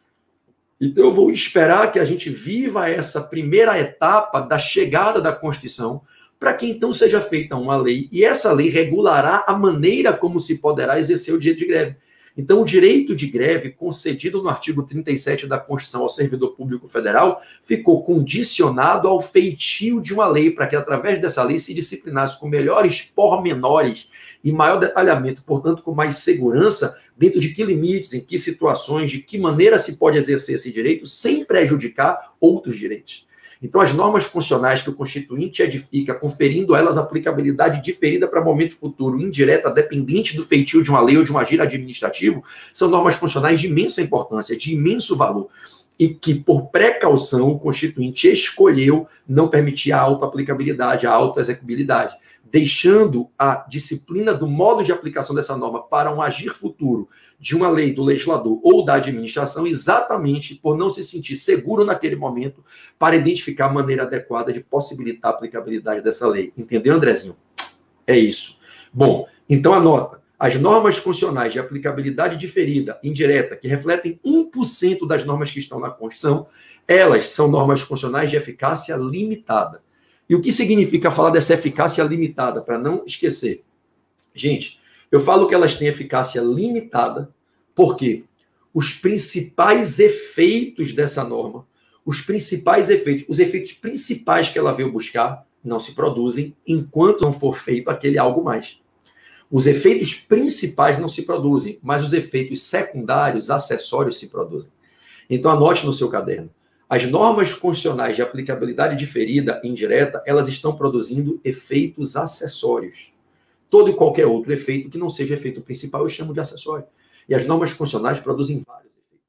Então eu vou esperar que a gente viva essa primeira etapa da chegada da Constituição, para que então seja feita uma lei, e essa lei regulará a maneira como se poderá exercer o direito de greve. Então, o direito de greve concedido no artigo trinta e sete da Constituição ao servidor público federal ficou condicionado ao feitio de uma lei, para que, através dessa lei, se disciplinasse com melhores pormenores e maior detalhamento, portanto, com mais segurança, dentro de que limites, em que situações, de que maneira se pode exercer esse direito sem prejudicar outros direitos. Então, as normas constitucionais que o Constituinte edifica, conferindo a elas aplicabilidade diferida para momento futuro, indireta, dependente do feitio de uma lei ou de um agir administrativo, são normas constitucionais de imensa importância, de imenso valor, e que, por precaução, o Constituinte escolheu não permitir a autoaplicabilidade, a autoexecuibilidade, deixando a disciplina do modo de aplicação dessa norma para um agir futuro de uma lei do legislador ou da administração, exatamente por não se sentir seguro naquele momento para identificar a maneira adequada de possibilitar a aplicabilidade dessa lei. Entendeu, Andrezinho? É isso. Bom, então anota. As normas constitucionais de aplicabilidade diferida, indireta, que refletem um por cento das normas que estão na Constituição, elas são normas constitucionais de eficácia limitada. E o que significa falar dessa eficácia limitada, para não esquecer? Gente, eu falo que elas têm eficácia limitada porque os principais efeitos dessa norma, os principais efeitos, os efeitos principais que ela veio buscar, não se produzem enquanto não for feito aquele algo mais. Os efeitos principais não se produzem, mas os efeitos secundários, acessórios, se produzem. Então, anote no seu caderno. As normas constitucionais de aplicabilidade diferida e indireta, elas estão produzindo efeitos acessórios. Todo e qualquer outro efeito que não seja efeito principal, eu chamo de acessório. E as normas constitucionais produzem vários efeitos.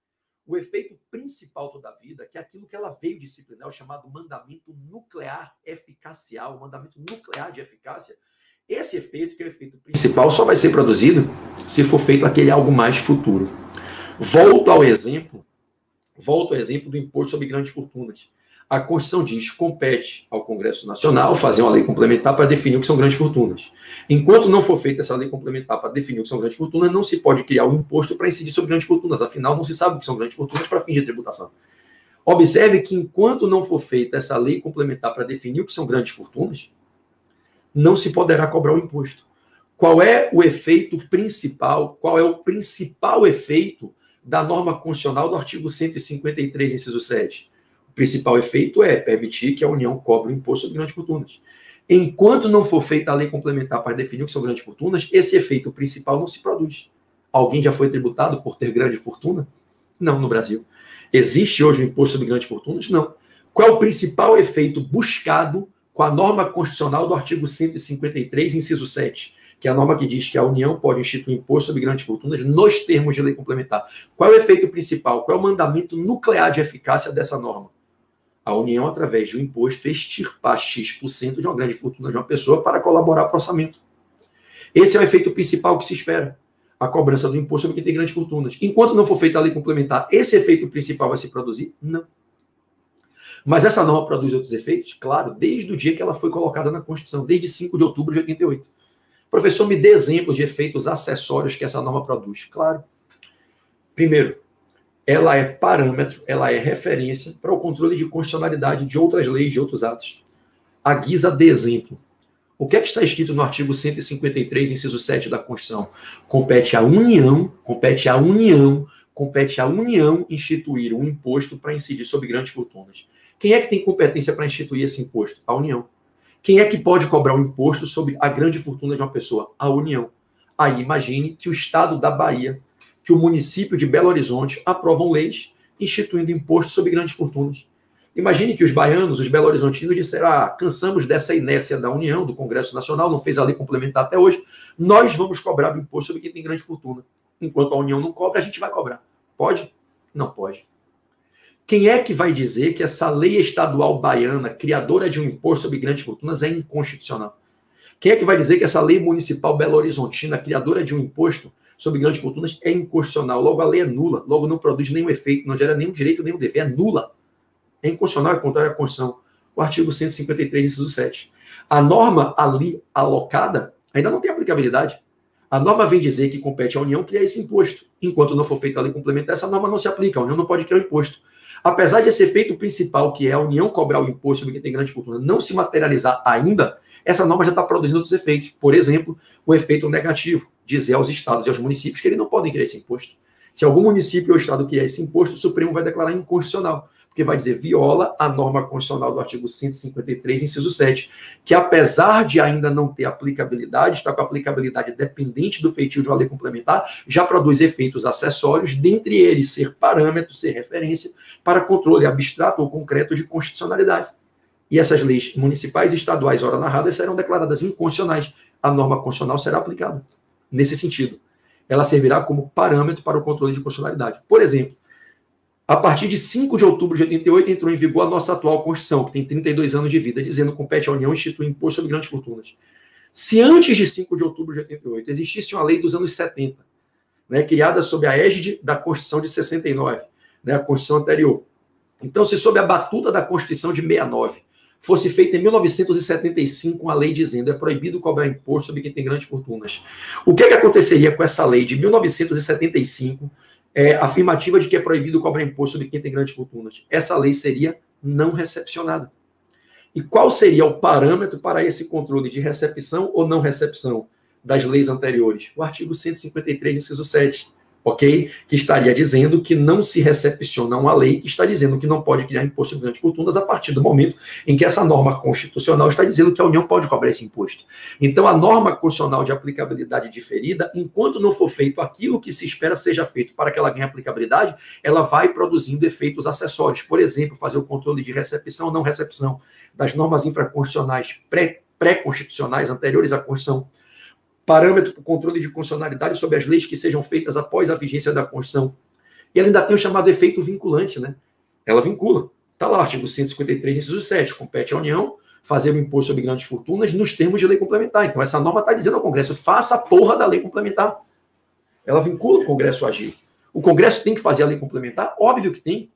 O efeito principal toda a vida, que é aquilo que ela veio disciplinar, o chamado mandamento nuclear eficacial, o mandamento nuclear de eficácia, Esse efeito, que é o efeito principal, só vai ser produzido se for feito aquele algo mais futuro. Volto ao exemplo, volto ao exemplo do imposto sobre grandes fortunas. A Constituição diz que compete ao Congresso Nacional fazer uma lei complementar para definir o que são grandes fortunas. Enquanto não for feita essa lei complementar para definir o que são grandes fortunas, não se pode criar um imposto para incidir sobre grandes fortunas. Afinal, não se sabe o que são grandes fortunas para fins de tributação. Observe que enquanto não for feita essa lei complementar para definir o que são grandes fortunas, não se poderá cobrar o imposto. Qual é o efeito principal, qual é o principal efeito da norma constitucional do artigo cento e cinquenta e três, inciso sete? O principal efeito é permitir que a União cobre o imposto sobre grandes fortunas. Enquanto não for feita a lei complementar para definir o que são grandes fortunas, esse efeito principal não se produz. Alguém já foi tributado por ter grande fortuna? Não, no Brasil. Existe hoje o imposto sobre grandes fortunas? Não. Qual é o principal efeito buscado com a norma constitucional do artigo cento e cinquenta e três, inciso sete, que é a norma que diz que a União pode instituir imposto sobre grandes fortunas nos termos de lei complementar? Qual é o efeito principal? Qual é o mandamento nuclear de eficácia dessa norma? A União, através de um imposto, extirpar X por cento de uma grande fortuna de uma pessoa para colaborar para o orçamento. Esse é o efeito principal que se espera. A cobrança do imposto sobre quem tem grandes fortunas. Enquanto não for feita a lei complementar, esse efeito principal vai se produzir? Não. Mas essa norma produz outros efeitos? Claro, desde o dia que ela foi colocada na Constituição, desde cinco de outubro de oitenta e oito. Professor, me dê exemplos de efeitos acessórios que essa norma produz. Claro. Primeiro, ela é parâmetro, ela é referência para o controle de constitucionalidade de outras leis, de outros atos. A guisa de exemplo. O que é que está escrito no artigo cento e cinquenta e três, inciso sete da Constituição? Compete à União, compete à União, compete à União instituir um imposto para incidir sobre grandes fortunas. Quem é que tem competência para instituir esse imposto? A União. Quem é que pode cobrar um imposto sobre a grande fortuna de uma pessoa? A União. Aí imagine que o Estado da Bahia, que o município de Belo Horizonte aprovam leis instituindo imposto sobre grandes fortunas. Imagine que os baianos, os belo-horizontinos disseram: ah, cansamos dessa inércia da União, do Congresso Nacional, não fez a lei complementar até hoje, nós vamos cobrar o imposto sobre quem tem grande fortuna. Enquanto a União não cobra, a gente vai cobrar. Pode? Não pode. Quem é que vai dizer que essa lei estadual baiana, criadora de um imposto sobre grandes fortunas, é inconstitucional? Quem é que vai dizer que essa lei municipal belo-horizontina, criadora de um imposto sobre grandes fortunas, é inconstitucional? Logo, a lei é nula, logo não produz nenhum efeito, não gera nenhum direito, nenhum dever, é nula. É inconstitucional, é contrário à Constituição. O artigo cento e cinquenta e três, inciso sete. A norma ali alocada ainda não tem aplicabilidade. A norma vem dizer que compete à União criar esse imposto. Enquanto não for feita a lei complementar, essa norma não se aplica. A União não pode criar o imposto. Apesar de esse efeito principal, que é a União cobrar o imposto sobre quem tem grande fortuna, não se materializar ainda, essa norma já está produzindo outros efeitos. Por exemplo, o efeito negativo, dizer aos estados e aos municípios que eles não podem criar esse imposto. Se algum município ou estado criar esse imposto, o Supremo vai declarar inconstitucional, porque vai dizer viola a norma constitucional do artigo cento e cinquenta e três, inciso sete, que apesar de ainda não ter aplicabilidade, está com a aplicabilidade dependente do feitio de uma lei complementar, já produz efeitos acessórios, dentre eles ser parâmetro, ser referência para controle abstrato ou concreto de constitucionalidade. E essas leis municipais e estaduais, ora narradas, serão declaradas inconstitucionais. A norma constitucional será aplicada nesse sentido. Ela servirá como parâmetro para o controle de constitucionalidade. Por exemplo, a partir de cinco de outubro de oitenta e oito, entrou em vigor a nossa atual Constituição, que tem trinta e dois anos de vida, dizendo que compete à União instituir imposto sobre grandes fortunas. Se antes de cinco de outubro de oitenta e oito existisse uma lei dos anos setenta, né, criada sob a égide da Constituição de sessenta e nove, né, a Constituição anterior. Então, se sob a batuta da Constituição de sessenta e nove fosse feita em mil novecentos e setenta e cinco uma lei dizendo é proibido cobrar imposto sobre quem tem grandes fortunas, o que, é que aconteceria com essa lei de mil novecentos e setenta e cinco, é, afirmativa de que é proibido cobrar imposto sobre quem tem grandes fortunas? Essa lei seria não recepcionada. E qual seria o parâmetro para esse controle de recepção ou não recepção das leis anteriores? O artigo cento e cinquenta e três, inciso sete. Ok? Que estaria dizendo que não se recepciona uma lei que está dizendo que não pode criar imposto sobre grandes fortunas a partir do momento em que essa norma constitucional está dizendo que a União pode cobrar esse imposto. Então, a norma constitucional de aplicabilidade diferida, enquanto não for feito aquilo que se espera seja feito para que ela ganhe aplicabilidade, ela vai produzindo efeitos acessórios. Por exemplo, fazer o controle de recepção ou não recepção das normas infraconstitucionais pré, pré-constitucionais anteriores à Constituição, parâmetro para o controle de constitucionalidade sobre as leis que sejam feitas após a vigência da Constituição. E ela ainda tem o chamado efeito vinculante, né? Ela vincula. Está lá, artigo cento e cinquenta e três, inciso sete, compete à União fazer o imposto sobre grandes fortunas nos termos de lei complementar. Então, essa norma está dizendo ao Congresso, faça a porra da lei complementar. Ela vincula o Congresso a agir. O Congresso tem que fazer a lei complementar? Óbvio que tem.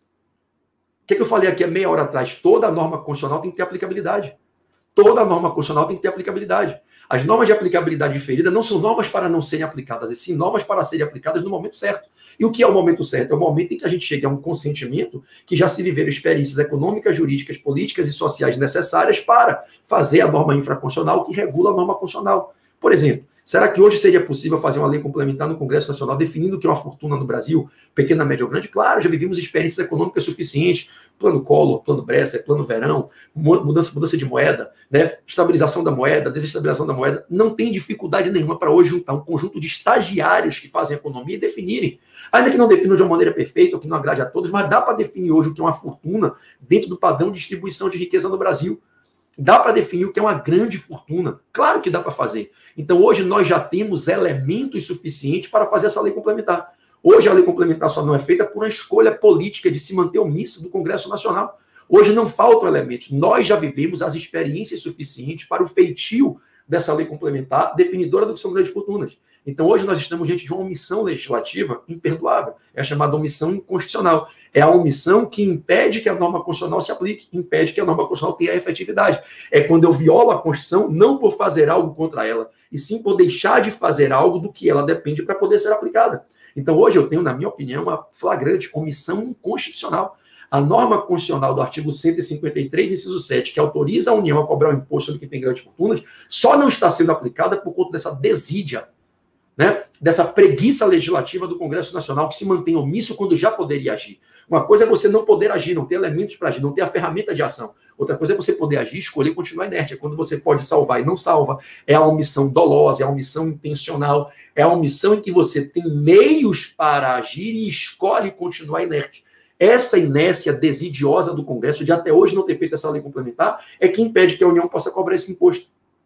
O que, é que eu falei aqui há meia hora atrás? Toda norma constitucional tem que ter aplicabilidade. Toda norma constitucional tem que ter aplicabilidade. As normas de aplicabilidade diferida não são normas para não serem aplicadas, e sim normas para serem aplicadas no momento certo. E o que é o momento certo? É o momento em que a gente chega a um consentimento que já se viveram experiências econômicas, jurídicas, políticas e sociais necessárias para fazer a norma infraconstitucional que regula a norma constitucional. Por exemplo, será que hoje seria possível fazer uma lei complementar no Congresso Nacional definindo o que é uma fortuna no Brasil, pequena, média ou grande? Claro, já vivemos experiências econômicas suficientes, plano Collor, plano Bresser, plano Verão, mudança, mudança de moeda, né? Estabilização da moeda, desestabilização da moeda. Não tem dificuldade nenhuma para hoje juntar um conjunto de estagiários que fazem economia e definirem. Ainda que não definam de uma maneira perfeita, ou que não agrade a todos, mas dá para definir hoje o que é uma fortuna dentro do padrão de distribuição de riqueza no Brasil. Dá para definir o que é uma grande fortuna. Claro que dá para fazer. Então, hoje, nós já temos elementos suficientes para fazer essa lei complementar. Hoje, a lei complementar só não é feita por uma escolha política de se manter omissa do Congresso Nacional. Hoje, não faltam elementos. Nós já vivemos as experiências suficientes para o feitio dessa lei complementar definidora do que são grandes fortunas. Então, hoje, nós estamos diante de uma omissão legislativa imperdoável. É a chamada omissão inconstitucional. É a omissão que impede que a norma constitucional se aplique, impede que a norma constitucional tenha efetividade. É quando eu violo a Constituição, não por fazer algo contra ela, e sim por deixar de fazer algo do que ela depende para poder ser aplicada. Então, hoje, eu tenho, na minha opinião, uma flagrante omissão inconstitucional. A norma constitucional do artigo cento e cinquenta e três, inciso sete, que autoriza a União a cobrar o imposto sobre quem tem grandes fortunas, só não está sendo aplicada por conta dessa desídia, né, dessa preguiça legislativa do Congresso Nacional, que se mantém omisso quando já poderia agir. Uma coisa é você não poder agir, não ter elementos para agir, não ter a ferramenta de ação. Outra coisa é você poder agir, escolher e continuar inerte. É quando você pode salvar e não salva. É a omissão dolosa, é a omissão intencional, é a omissão em que você tem meios para agir e escolhe continuar inerte. Essa inércia desidiosa do Congresso, de até hoje não ter feito essa lei complementar, é que impede que a União possa cobrar esse imposto.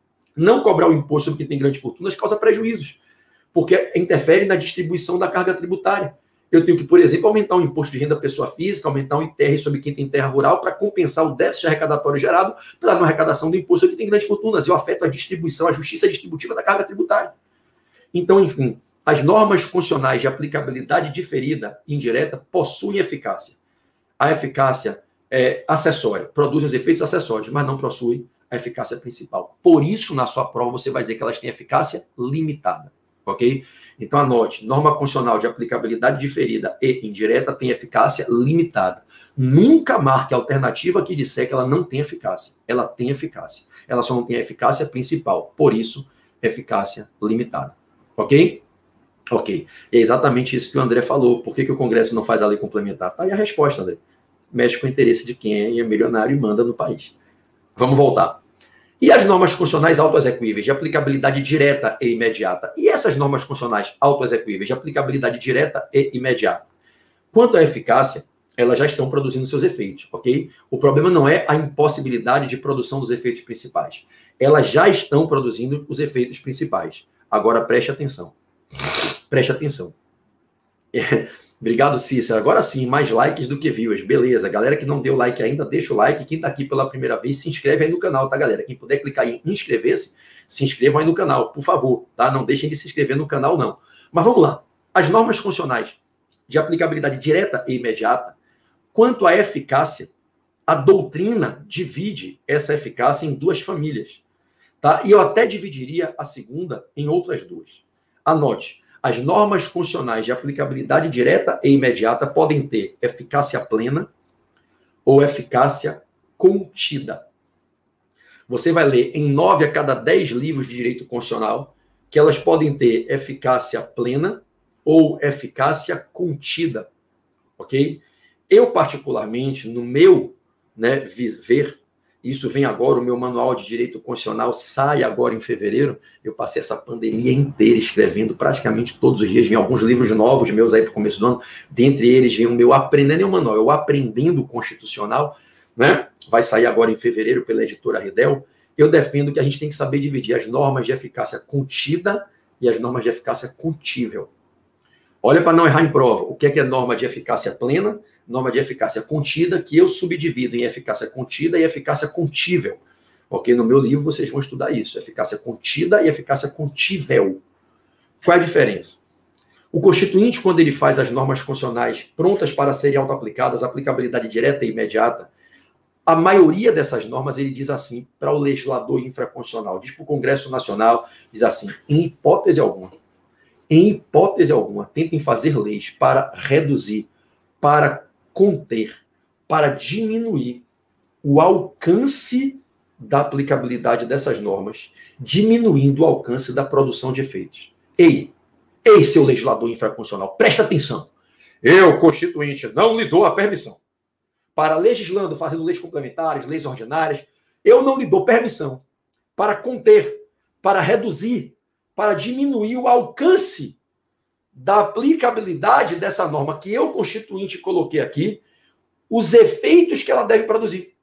Não cobrar o imposto sobre quem tem grandes fortunas causa prejuízos, porque interfere na distribuição da carga tributária. Eu tenho que, por exemplo, aumentar o imposto de renda pessoa física, aumentar o I T R sobre quem tem terra rural para compensar o déficit arrecadatório gerado pela não arrecadação do imposto sobre quem tem grandes fortunas. Eu afeto a distribuição, a justiça distributiva da carga tributária. Então, enfim, as normas constitucionais de aplicabilidade diferida e indireta possuem eficácia. A eficácia é acessória, produzem os efeitos acessórios, mas não possuem a eficácia principal. Por isso, na sua prova, você vai dizer que elas têm eficácia limitada. Ok? Então, anote, norma constitucional de aplicabilidade diferida e indireta tem eficácia limitada. Nunca marque a alternativa que disser que ela não tem eficácia. Ela tem eficácia. Ela só não tem a eficácia principal. Por isso, eficácia limitada. Ok? Ok. É exatamente isso que o André falou. Por que, que o Congresso não faz a lei complementar? Tá aí a resposta, André. Mexe com o interesse de quem é milionário e manda no país. Vamos voltar. E as normas constitucionais autoexecuíveis de aplicabilidade direta e imediata? E essas normas constitucionais autoexecuíveis de aplicabilidade direta e imediata? Quanto à eficácia, elas já estão produzindo seus efeitos, ok? O problema não é a impossibilidade de produção dos efeitos principais. Elas já estão produzindo os efeitos principais. Agora, preste atenção. Preste atenção. É. Obrigado, Cícero. Agora sim, mais likes do que views. Beleza. Galera que não deu like ainda, deixa o like. Quem tá aqui pela primeira vez, se inscreve aí no canal, tá, galera? Quem puder clicar em inscrever-se, se inscrevam aí no canal, por favor, tá? Não deixem de se inscrever no canal, não. Mas vamos lá. As normas constitucionais de aplicabilidade direta e imediata, quanto à eficácia, a doutrina divide essa eficácia em duas famílias, tá? E eu até dividiria a segunda em outras duas. Anote. As normas constitucionais de aplicabilidade direta e imediata podem ter eficácia plena ou eficácia contida. Você vai ler em nove a cada dez livros de direito constitucional que elas podem ter eficácia plena ou eficácia contida, ok? Eu, particularmente, no meu, né, ver, isso vem agora, o meu manual de direito constitucional sai agora em fevereiro. Eu passei essa pandemia inteira escrevendo praticamente todos os dias. Vem alguns livros novos meus aí para o começo do ano. Dentre eles vem o meu Aprendendo, é o manual, eu Aprendendo Constitucional, né? Vai sair agora em fevereiro pela editora Ridel. Eu defendo que a gente tem que saber dividir as normas de eficácia contida e as normas de eficácia contível. Olha para não errar em prova. O que é, que é norma de eficácia plena? Norma de eficácia contida, que eu subdivido em eficácia contida e eficácia contível. Ok? No meu livro vocês vão estudar isso, eficácia contida e eficácia contível. Qual é a diferença? O constituinte, quando ele faz as normas constitucionais prontas para serem auto-aplicadas, aplicabilidade direta e imediata, a maioria dessas normas, ele diz assim, para o legislador infraconstitucional, diz para o Congresso Nacional, diz assim, em hipótese alguma, em hipótese alguma, tentem fazer leis para reduzir, para conter, para diminuir o alcance da aplicabilidade dessas normas, diminuindo o alcance da produção de efeitos. Ei, ei, seu legislador infraconstitucional, presta atenção. Eu, constituinte, não lhe dou a permissão para legislando, fazendo leis complementares, leis ordinárias, eu não lhe dou permissão para conter, para reduzir, para diminuir o alcance da aplicabilidade dessa norma que eu, constituinte, coloquei aqui, os efeitos que ela deve produzir.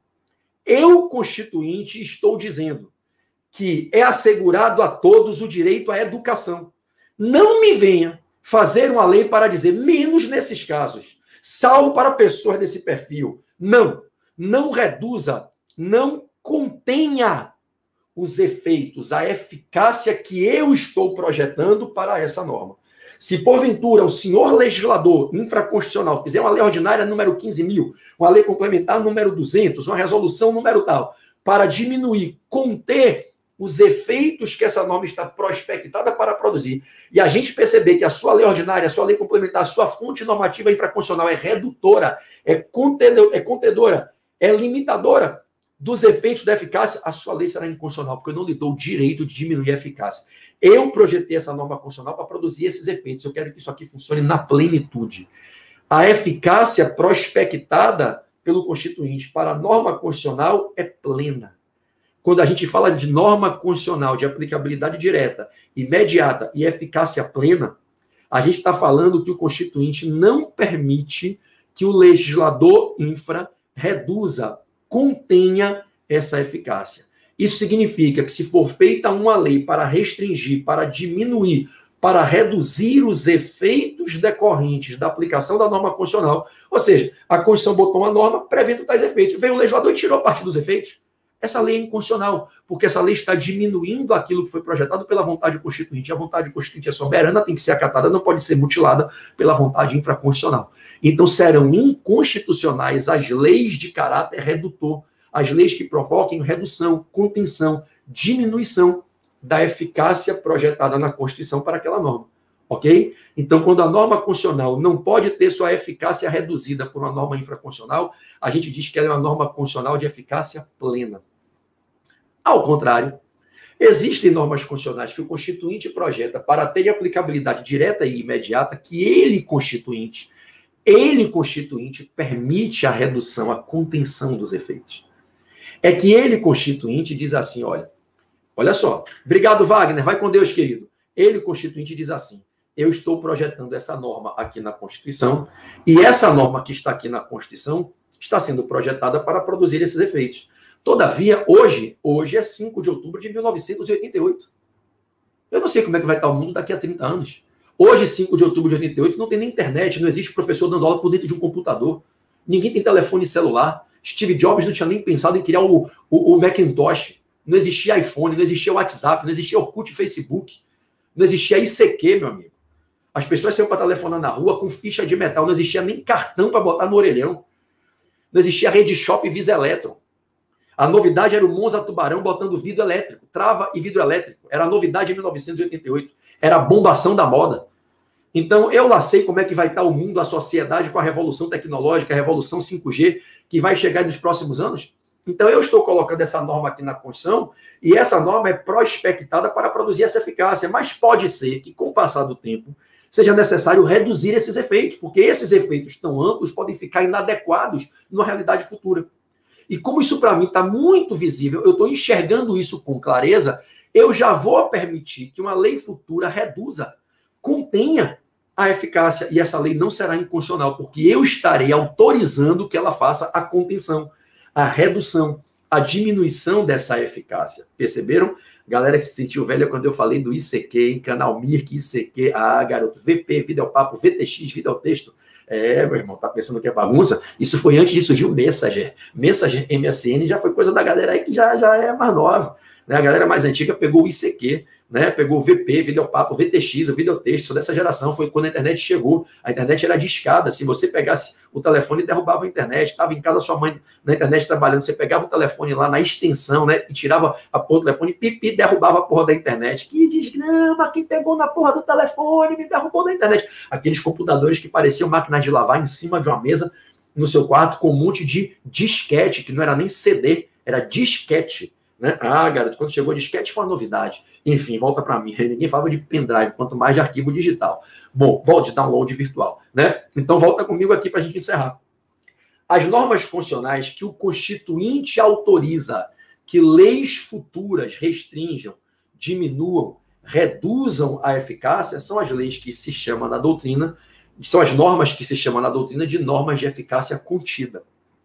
Eu, constituinte, estou dizendo que é assegurado a todos o direito à educação. Não me venha fazer uma lei para dizer, menos nesses casos, salvo para pessoas desse perfil. Não, não reduza, não contenha os efeitos, a eficácia que eu estou projetando para essa norma. Se, porventura, o senhor legislador infraconstitucional fizer uma lei ordinária número quinze mil, uma lei complementar número duzentos, uma resolução número tal, para diminuir, conter os efeitos que essa norma está prospectada para produzir, e a gente perceber que a sua lei ordinária, a sua lei complementar, a sua fonte normativa infraconstitucional é redutora, é contedora, é limitadora dos efeitos da eficácia, a sua lei será inconstitucional, porque eu não lhe dou o direito de diminuir a eficácia. Eu projetei essa norma constitucional para produzir esses efeitos. Eu quero que isso aqui funcione na plenitude. A eficácia prospectada pelo Constituinte para a norma constitucional é plena. Quando a gente fala de norma constitucional, de aplicabilidade direta, imediata e eficácia plena, a gente está falando que o Constituinte não permite que o legislador infra reduza, contenha essa eficácia. Isso significa que se for feita uma lei para restringir, para diminuir, para reduzir os efeitos decorrentes da aplicação da norma constitucional, ou seja, a Constituição botou uma norma prevendo tais efeitos, veio o legislador e tirou parte dos efeitos, essa lei é inconstitucional, porque essa lei está diminuindo aquilo que foi projetado pela vontade constituinte. A vontade constituinte é soberana, tem que ser acatada, não pode ser mutilada pela vontade infraconstitucional. Então serão inconstitucionais as leis de caráter redutor, as leis que provoquem redução, contenção, diminuição da eficácia projetada na Constituição para aquela norma. Ok? Então, quando a norma constitucional não pode ter sua eficácia reduzida por uma norma infraconstitucional, a gente diz que ela é uma norma constitucional de eficácia plena. Ao contrário, existem normas constitucionais que o Constituinte projeta para ter aplicabilidade direta e imediata, que ele, Constituinte, ele, Constituinte, permite a redução, a contenção dos efeitos. É que ele, Constituinte, diz assim, olha, olha só, obrigado, Wagner, vai com Deus, querido. Ele, Constituinte, diz assim, eu estou projetando essa norma aqui na Constituição, e essa norma que está aqui na Constituição está sendo projetada para produzir esses efeitos. Todavia, hoje, hoje é cinco de outubro de mil novecentos e oitenta e oito. Eu não sei como é que vai estar o mundo daqui a trinta anos. Hoje, cinco de outubro de oitenta e oito, não tem nem internet, não existe professor dando aula por dentro de um computador. Ninguém tem telefone celular. Steve Jobs não tinha nem pensado em criar o, o, o Macintosh. Não existia iPhone, não existia WhatsApp, não existia Orkut e Facebook. Não existia I C Q, meu amigo. As pessoas saíam para telefonar na rua com ficha de metal. Não existia nem cartão para botar no orelhão. Não existia Rede Shop e Visa Eletron. A novidade era o Monza Tubarão botando vidro elétrico, trava e vidro elétrico. Era a novidade em mil novecentos e oitenta e oito. Era a bombação da moda. Então, eu lá sei como é que vai estar o mundo, a sociedade com a revolução tecnológica, a revolução cinco G, que vai chegar nos próximos anos. Então, eu estou colocando essa norma aqui na Constituição, e essa norma é prospectada para produzir essa eficácia. Mas pode ser que, com o passar do tempo, seja necessário reduzir esses efeitos, porque esses efeitos tão amplos podem ficar inadequados na realidade futura. E como isso para mim está muito visível, eu estou enxergando isso com clareza, eu já vou permitir que uma lei futura reduza, contenha a eficácia, e essa lei não será inconstitucional, porque eu estarei autorizando que ela faça a contenção, a redução, a diminuição dessa eficácia. Perceberam? Galera que se sentiu velha quando eu falei do I C Q, em canal Mirk, I C Q, ah, garoto, V P, Videopapo, V T X, Videotexto, É, meu irmão, tá pensando que é bagunça? Isso foi antes de surgir o Messenger. Messenger, M S N, já foi coisa da galera aí que já, já é mais nova. Né? A galera mais antiga pegou o I C Q, né? Pegou o V P, Videopapo, o V T X, o Videotexto, sou dessa geração, foi quando a internet chegou. A internet era discada, se você pegasse o telefone e derrubava a internet, estava em casa sua mãe na internet trabalhando, você pegava o telefone lá na extensão, né? E tirava a porra do telefone, pipi, derrubava a porra da internet. Que desgrama, quem pegou na porra do telefone me derrubou da internet. Aqueles computadores que pareciam máquinas de lavar em cima de uma mesa no seu quarto com um monte de disquete, que não era nem C D, era disquete. Né? Ah, garoto, quando chegou disquete foi uma novidade. Enfim, volta para mim. Ninguém falava de pendrive, quanto mais de arquivo digital. Bom, volte de download virtual. Né? Então, volta comigo aqui para a gente encerrar. As normas constitucionais que o Constituinte autoriza que leis futuras restringam, diminuam, reduzam a eficácia são as leis que se chamam na doutrina, são as normas que se chamam na doutrina de normas de eficácia contida.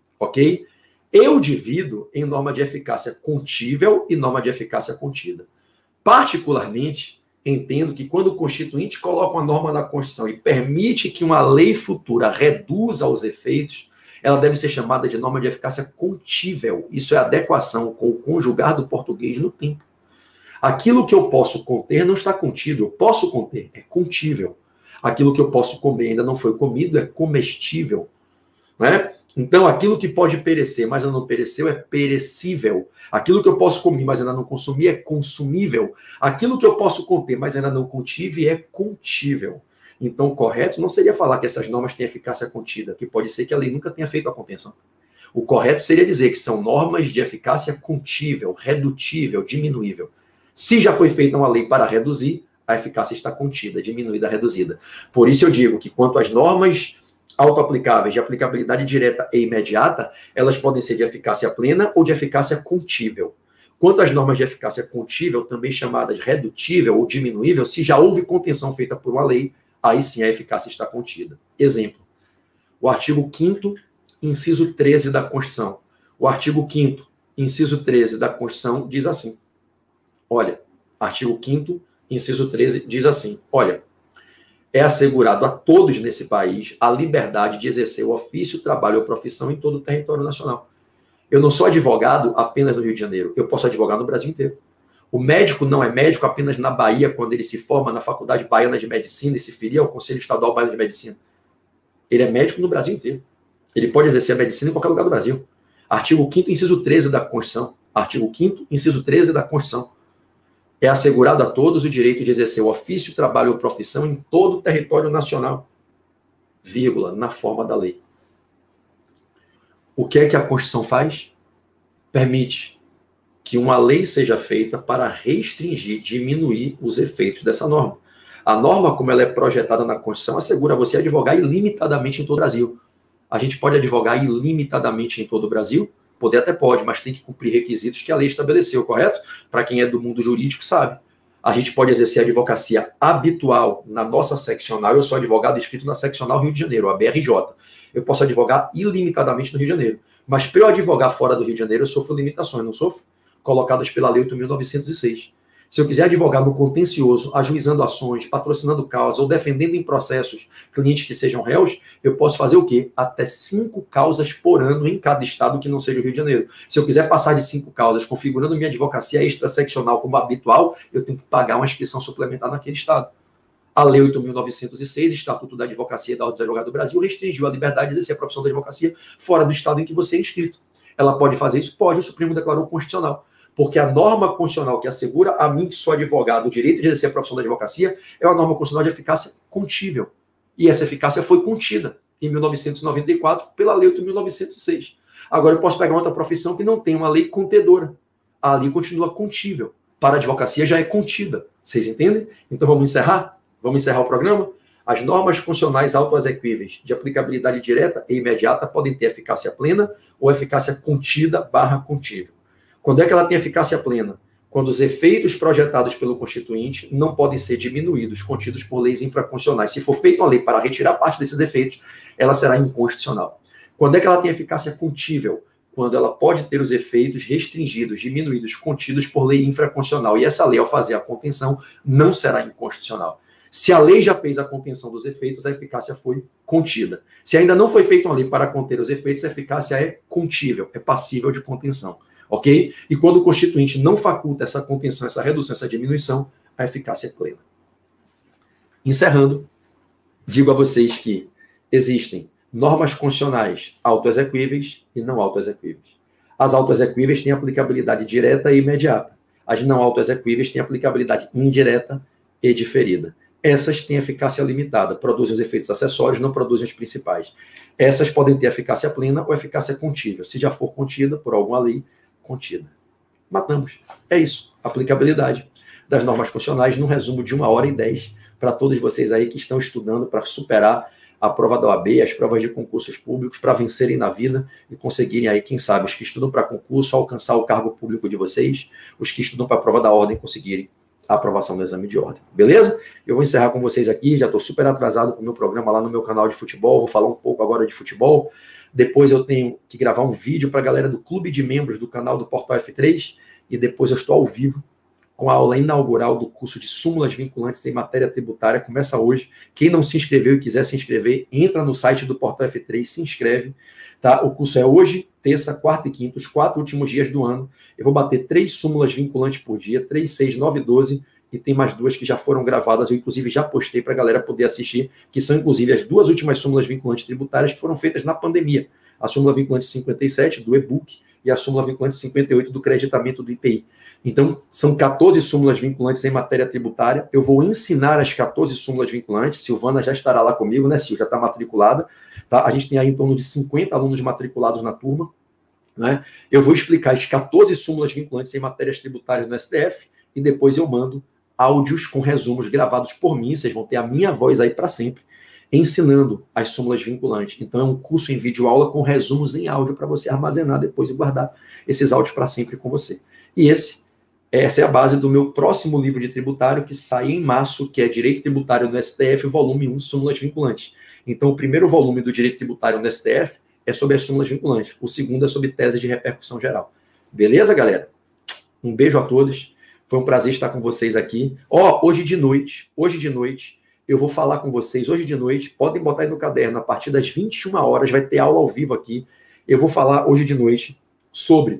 Ok? Eu divido em norma de eficácia contível e norma de eficácia contida. Particularmente, entendo que quando o Constituinte coloca uma norma na Constituição e permite que uma lei futura reduza os efeitos, ela deve ser chamada de norma de eficácia contível. Isso é adequação com o conjugar do português no tempo. Aquilo que eu posso conter não está contido, eu posso conter, é contível. Aquilo que eu posso comer ainda não foi comido, é comestível. Né? Então, aquilo que pode perecer, mas ainda não pereceu, é perecível. Aquilo que eu posso comer, mas ainda não consumi, é consumível. Aquilo que eu posso conter, mas ainda não contive, é contível. Então, o correto não seria falar que essas normas têm eficácia contida, que pode ser que a lei nunca tenha feito a contenção. O correto seria dizer que são normas de eficácia contível, redutível, diminuível. Se já foi feita uma lei para reduzir, a eficácia está contida, diminuída, reduzida. Por isso eu digo que quanto às normas autoaplicáveis de aplicabilidade direta e imediata, elas podem ser de eficácia plena ou de eficácia contível. Quanto às normas de eficácia contível, também chamadas redutível ou diminuível, se já houve contenção feita por uma lei, aí sim a eficácia está contida. Exemplo, o artigo quinto, inciso treze da Constituição. O artigo quinto, inciso treze da Constituição diz assim, olha, artigo quinto, inciso treze diz assim, olha, é assegurado a todos nesse país a liberdade de exercer o ofício, trabalho ou profissão em todo o território nacional. Eu não sou advogado apenas no Rio de Janeiro, eu posso advogar no Brasil inteiro. O médico não é médico apenas na Bahia, quando ele se forma na Faculdade Baiana de Medicina e se filia ao Conselho Estadual Baiano de Medicina. Ele é médico no Brasil inteiro. Ele pode exercer a medicina em qualquer lugar do Brasil. Artigo quinto, inciso treze da Constituição. Artigo quinto, inciso treze da Constituição. É assegurado a todos o direito de exercer o ofício, trabalho ou profissão em todo o território nacional, vírgula, na forma da lei. O que é que a Constituição faz? Permite que uma lei seja feita para restringir, diminuir os efeitos dessa norma. A norma, como ela é projetada na Constituição, assegura a você advogar ilimitadamente em todo o Brasil. A gente pode advogar ilimitadamente em todo o Brasil? Poder até pode, mas tem que cumprir requisitos que a lei estabeleceu, correto? Para quem é do mundo jurídico sabe. A gente pode exercer a advocacia habitual na nossa seccional. Eu sou advogado inscrito na seccional Rio de Janeiro, a B R J. Eu posso advogar ilimitadamente no Rio de Janeiro. Mas para eu advogar fora do Rio de Janeiro, eu sofro limitações, não sofro? Colocadas pela Lei oito mil novecentos e seis. Se eu quiser advogar no contencioso, ajuizando ações, patrocinando causas ou defendendo em processos clientes que sejam réus, eu posso fazer o quê? Até cinco causas por ano em cada estado que não seja o Rio de Janeiro. Se eu quiser passar de cinco causas, configurando minha advocacia extraseccional como habitual, eu tenho que pagar uma inscrição suplementar naquele estado. A Lei oito mil novecentos e seis, Estatuto da Advocacia e da Ordem dos Advogados do Brasil, restringiu a liberdade de exercer a profissão da advocacia fora do estado em que você é inscrito. Ela pode fazer isso? Pode, o Supremo declarou constitucional. Porque a norma constitucional que assegura a mim, que sou advogado, o direito de exercer a profissão da advocacia é uma norma constitucional de eficácia contível. E essa eficácia foi contida em mil novecentos e noventa e quatro pela Lei oito mil novecentos e seis. Agora eu posso pegar outra profissão que não tem uma lei contedora. A lei continua contível. Para a advocacia já é contida. Vocês entendem? Então vamos encerrar? Vamos encerrar o programa? As normas constitucionais autoexequíveis de aplicabilidade direta e imediata podem ter eficácia plena ou eficácia contida barra contível. Quando é que ela tem eficácia plena? Quando os efeitos projetados pelo Constituinte não podem ser diminuídos, contidos por leis infraconstitucionais. Se for feita uma lei para retirar parte desses efeitos, ela será inconstitucional. Quando é que ela tem eficácia contível? Quando ela pode ter os efeitos restringidos, diminuídos, contidos por lei infraconstitucional. E essa lei, ao fazer a contenção, não será inconstitucional. Se a lei já fez a contenção dos efeitos, a eficácia foi contida. Se ainda não foi feita uma lei para conter os efeitos, a eficácia é contível, é passível de contenção. Ok? E quando o Constituinte não faculta essa contenção, essa redução, essa diminuição, a eficácia é plena. Encerrando, digo a vocês que existem normas constitucionais autoexequíveis e não autoexequíveis. As autoexequíveis têm aplicabilidade direta e imediata. As não autoexequíveis têm aplicabilidade indireta e diferida. Essas têm eficácia limitada, produzem os efeitos acessórios, não produzem os principais. Essas podem ter eficácia plena ou eficácia contível. Se já for contida por alguma lei, contida. Matamos. É isso. Aplicabilidade das normas constitucionais num resumo de uma hora e dez para todos vocês aí que estão estudando para superar a prova da O A B, as provas de concursos públicos, para vencerem na vida e conseguirem aí, quem sabe, os que estudam para concurso, alcançar o cargo público de vocês, os que estudam para a prova da ordem, conseguirem a aprovação do exame de ordem. Beleza? Eu vou encerrar com vocês aqui, já estou super atrasado com o meu programa lá no meu canal de futebol, vou falar um pouco agora de futebol, depois eu tenho que gravar um vídeo para a galera do clube de membros do canal do Portal F três, e depois eu estou ao vivo com a aula inaugural do curso de súmulas vinculantes em matéria tributária. Começa hoje. Quem não se inscreveu e quiser se inscrever, entra no site do Portal F três, se inscreve. Tá? O curso é hoje, terça, quarta e quinta, os quatro últimos dias do ano. Eu vou bater três súmulas vinculantes por dia, três, seis, nove, doze, e tem mais duas que já foram gravadas. Eu, inclusive, já postei para a galera poder assistir, que são, inclusive, as duas últimas súmulas vinculantes tributárias que foram feitas na pandemia. A súmula vinculante cinquenta e sete do e-book e a súmula vinculante cinquenta e oito do creditamento do I P I. Então, são quatorze súmulas vinculantes em matéria tributária. Eu vou ensinar as quatorze súmulas vinculantes. Silvana já estará lá comigo, né, Sil? Já está matriculada. Tá? A gente tem aí em torno de cinquenta alunos matriculados na turma. Né? Eu vou explicar as quatorze súmulas vinculantes em matérias tributárias no S T F e depois eu mando áudios com resumos gravados por mim. Vocês vão ter a minha voz aí para sempre, ensinando as súmulas vinculantes. Então, é um curso em vídeo-aula com resumos em áudio para você armazenar depois e guardar esses áudios para sempre com você. E esse, essa é a base do meu próximo livro de tributário, que sai em março, que é Direito Tributário no S T F, volume um, súmulas vinculantes. Então, o primeiro volume do Direito Tributário no S T F é sobre as súmulas vinculantes. O segundo é sobre tese de repercussão geral. Beleza, galera? Um beijo a todos. Foi um prazer estar com vocês aqui. Ó, oh, hoje de noite, hoje de noite, eu vou falar com vocês hoje de noite, podem botar aí no caderno, a partir das vinte e uma horas, vai ter aula ao vivo aqui. Eu vou falar hoje de noite sobre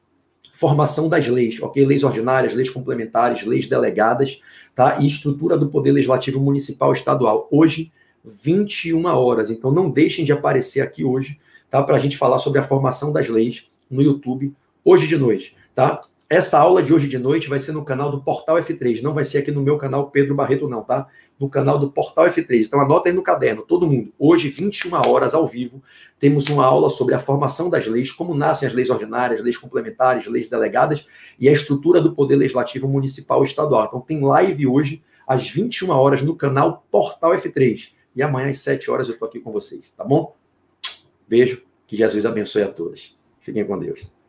formação das leis, ok? Leis ordinárias, leis complementares, leis delegadas, tá? E estrutura do Poder Legislativo Municipal e Estadual. Hoje, vinte e uma horas. Então, não deixem de aparecer aqui hoje, tá? Para a gente falar sobre a formação das leis no YouTube, hoje de noite, tá? Essa aula de hoje de noite vai ser no canal do Portal F três, não vai ser aqui no meu canal Pedro Barreto não, tá? No canal do Portal F três. Então anota aí no caderno, todo mundo. Hoje, vinte e uma horas ao vivo, temos uma aula sobre a formação das leis, como nascem as leis ordinárias, leis complementares, leis delegadas e a estrutura do Poder Legislativo Municipal e Estadual. Então tem live hoje às vinte e uma horas no canal Portal F três. E amanhã às sete horas eu tô aqui com vocês, tá bom? Beijo, que Jesus abençoe a todos. Fiquem com Deus.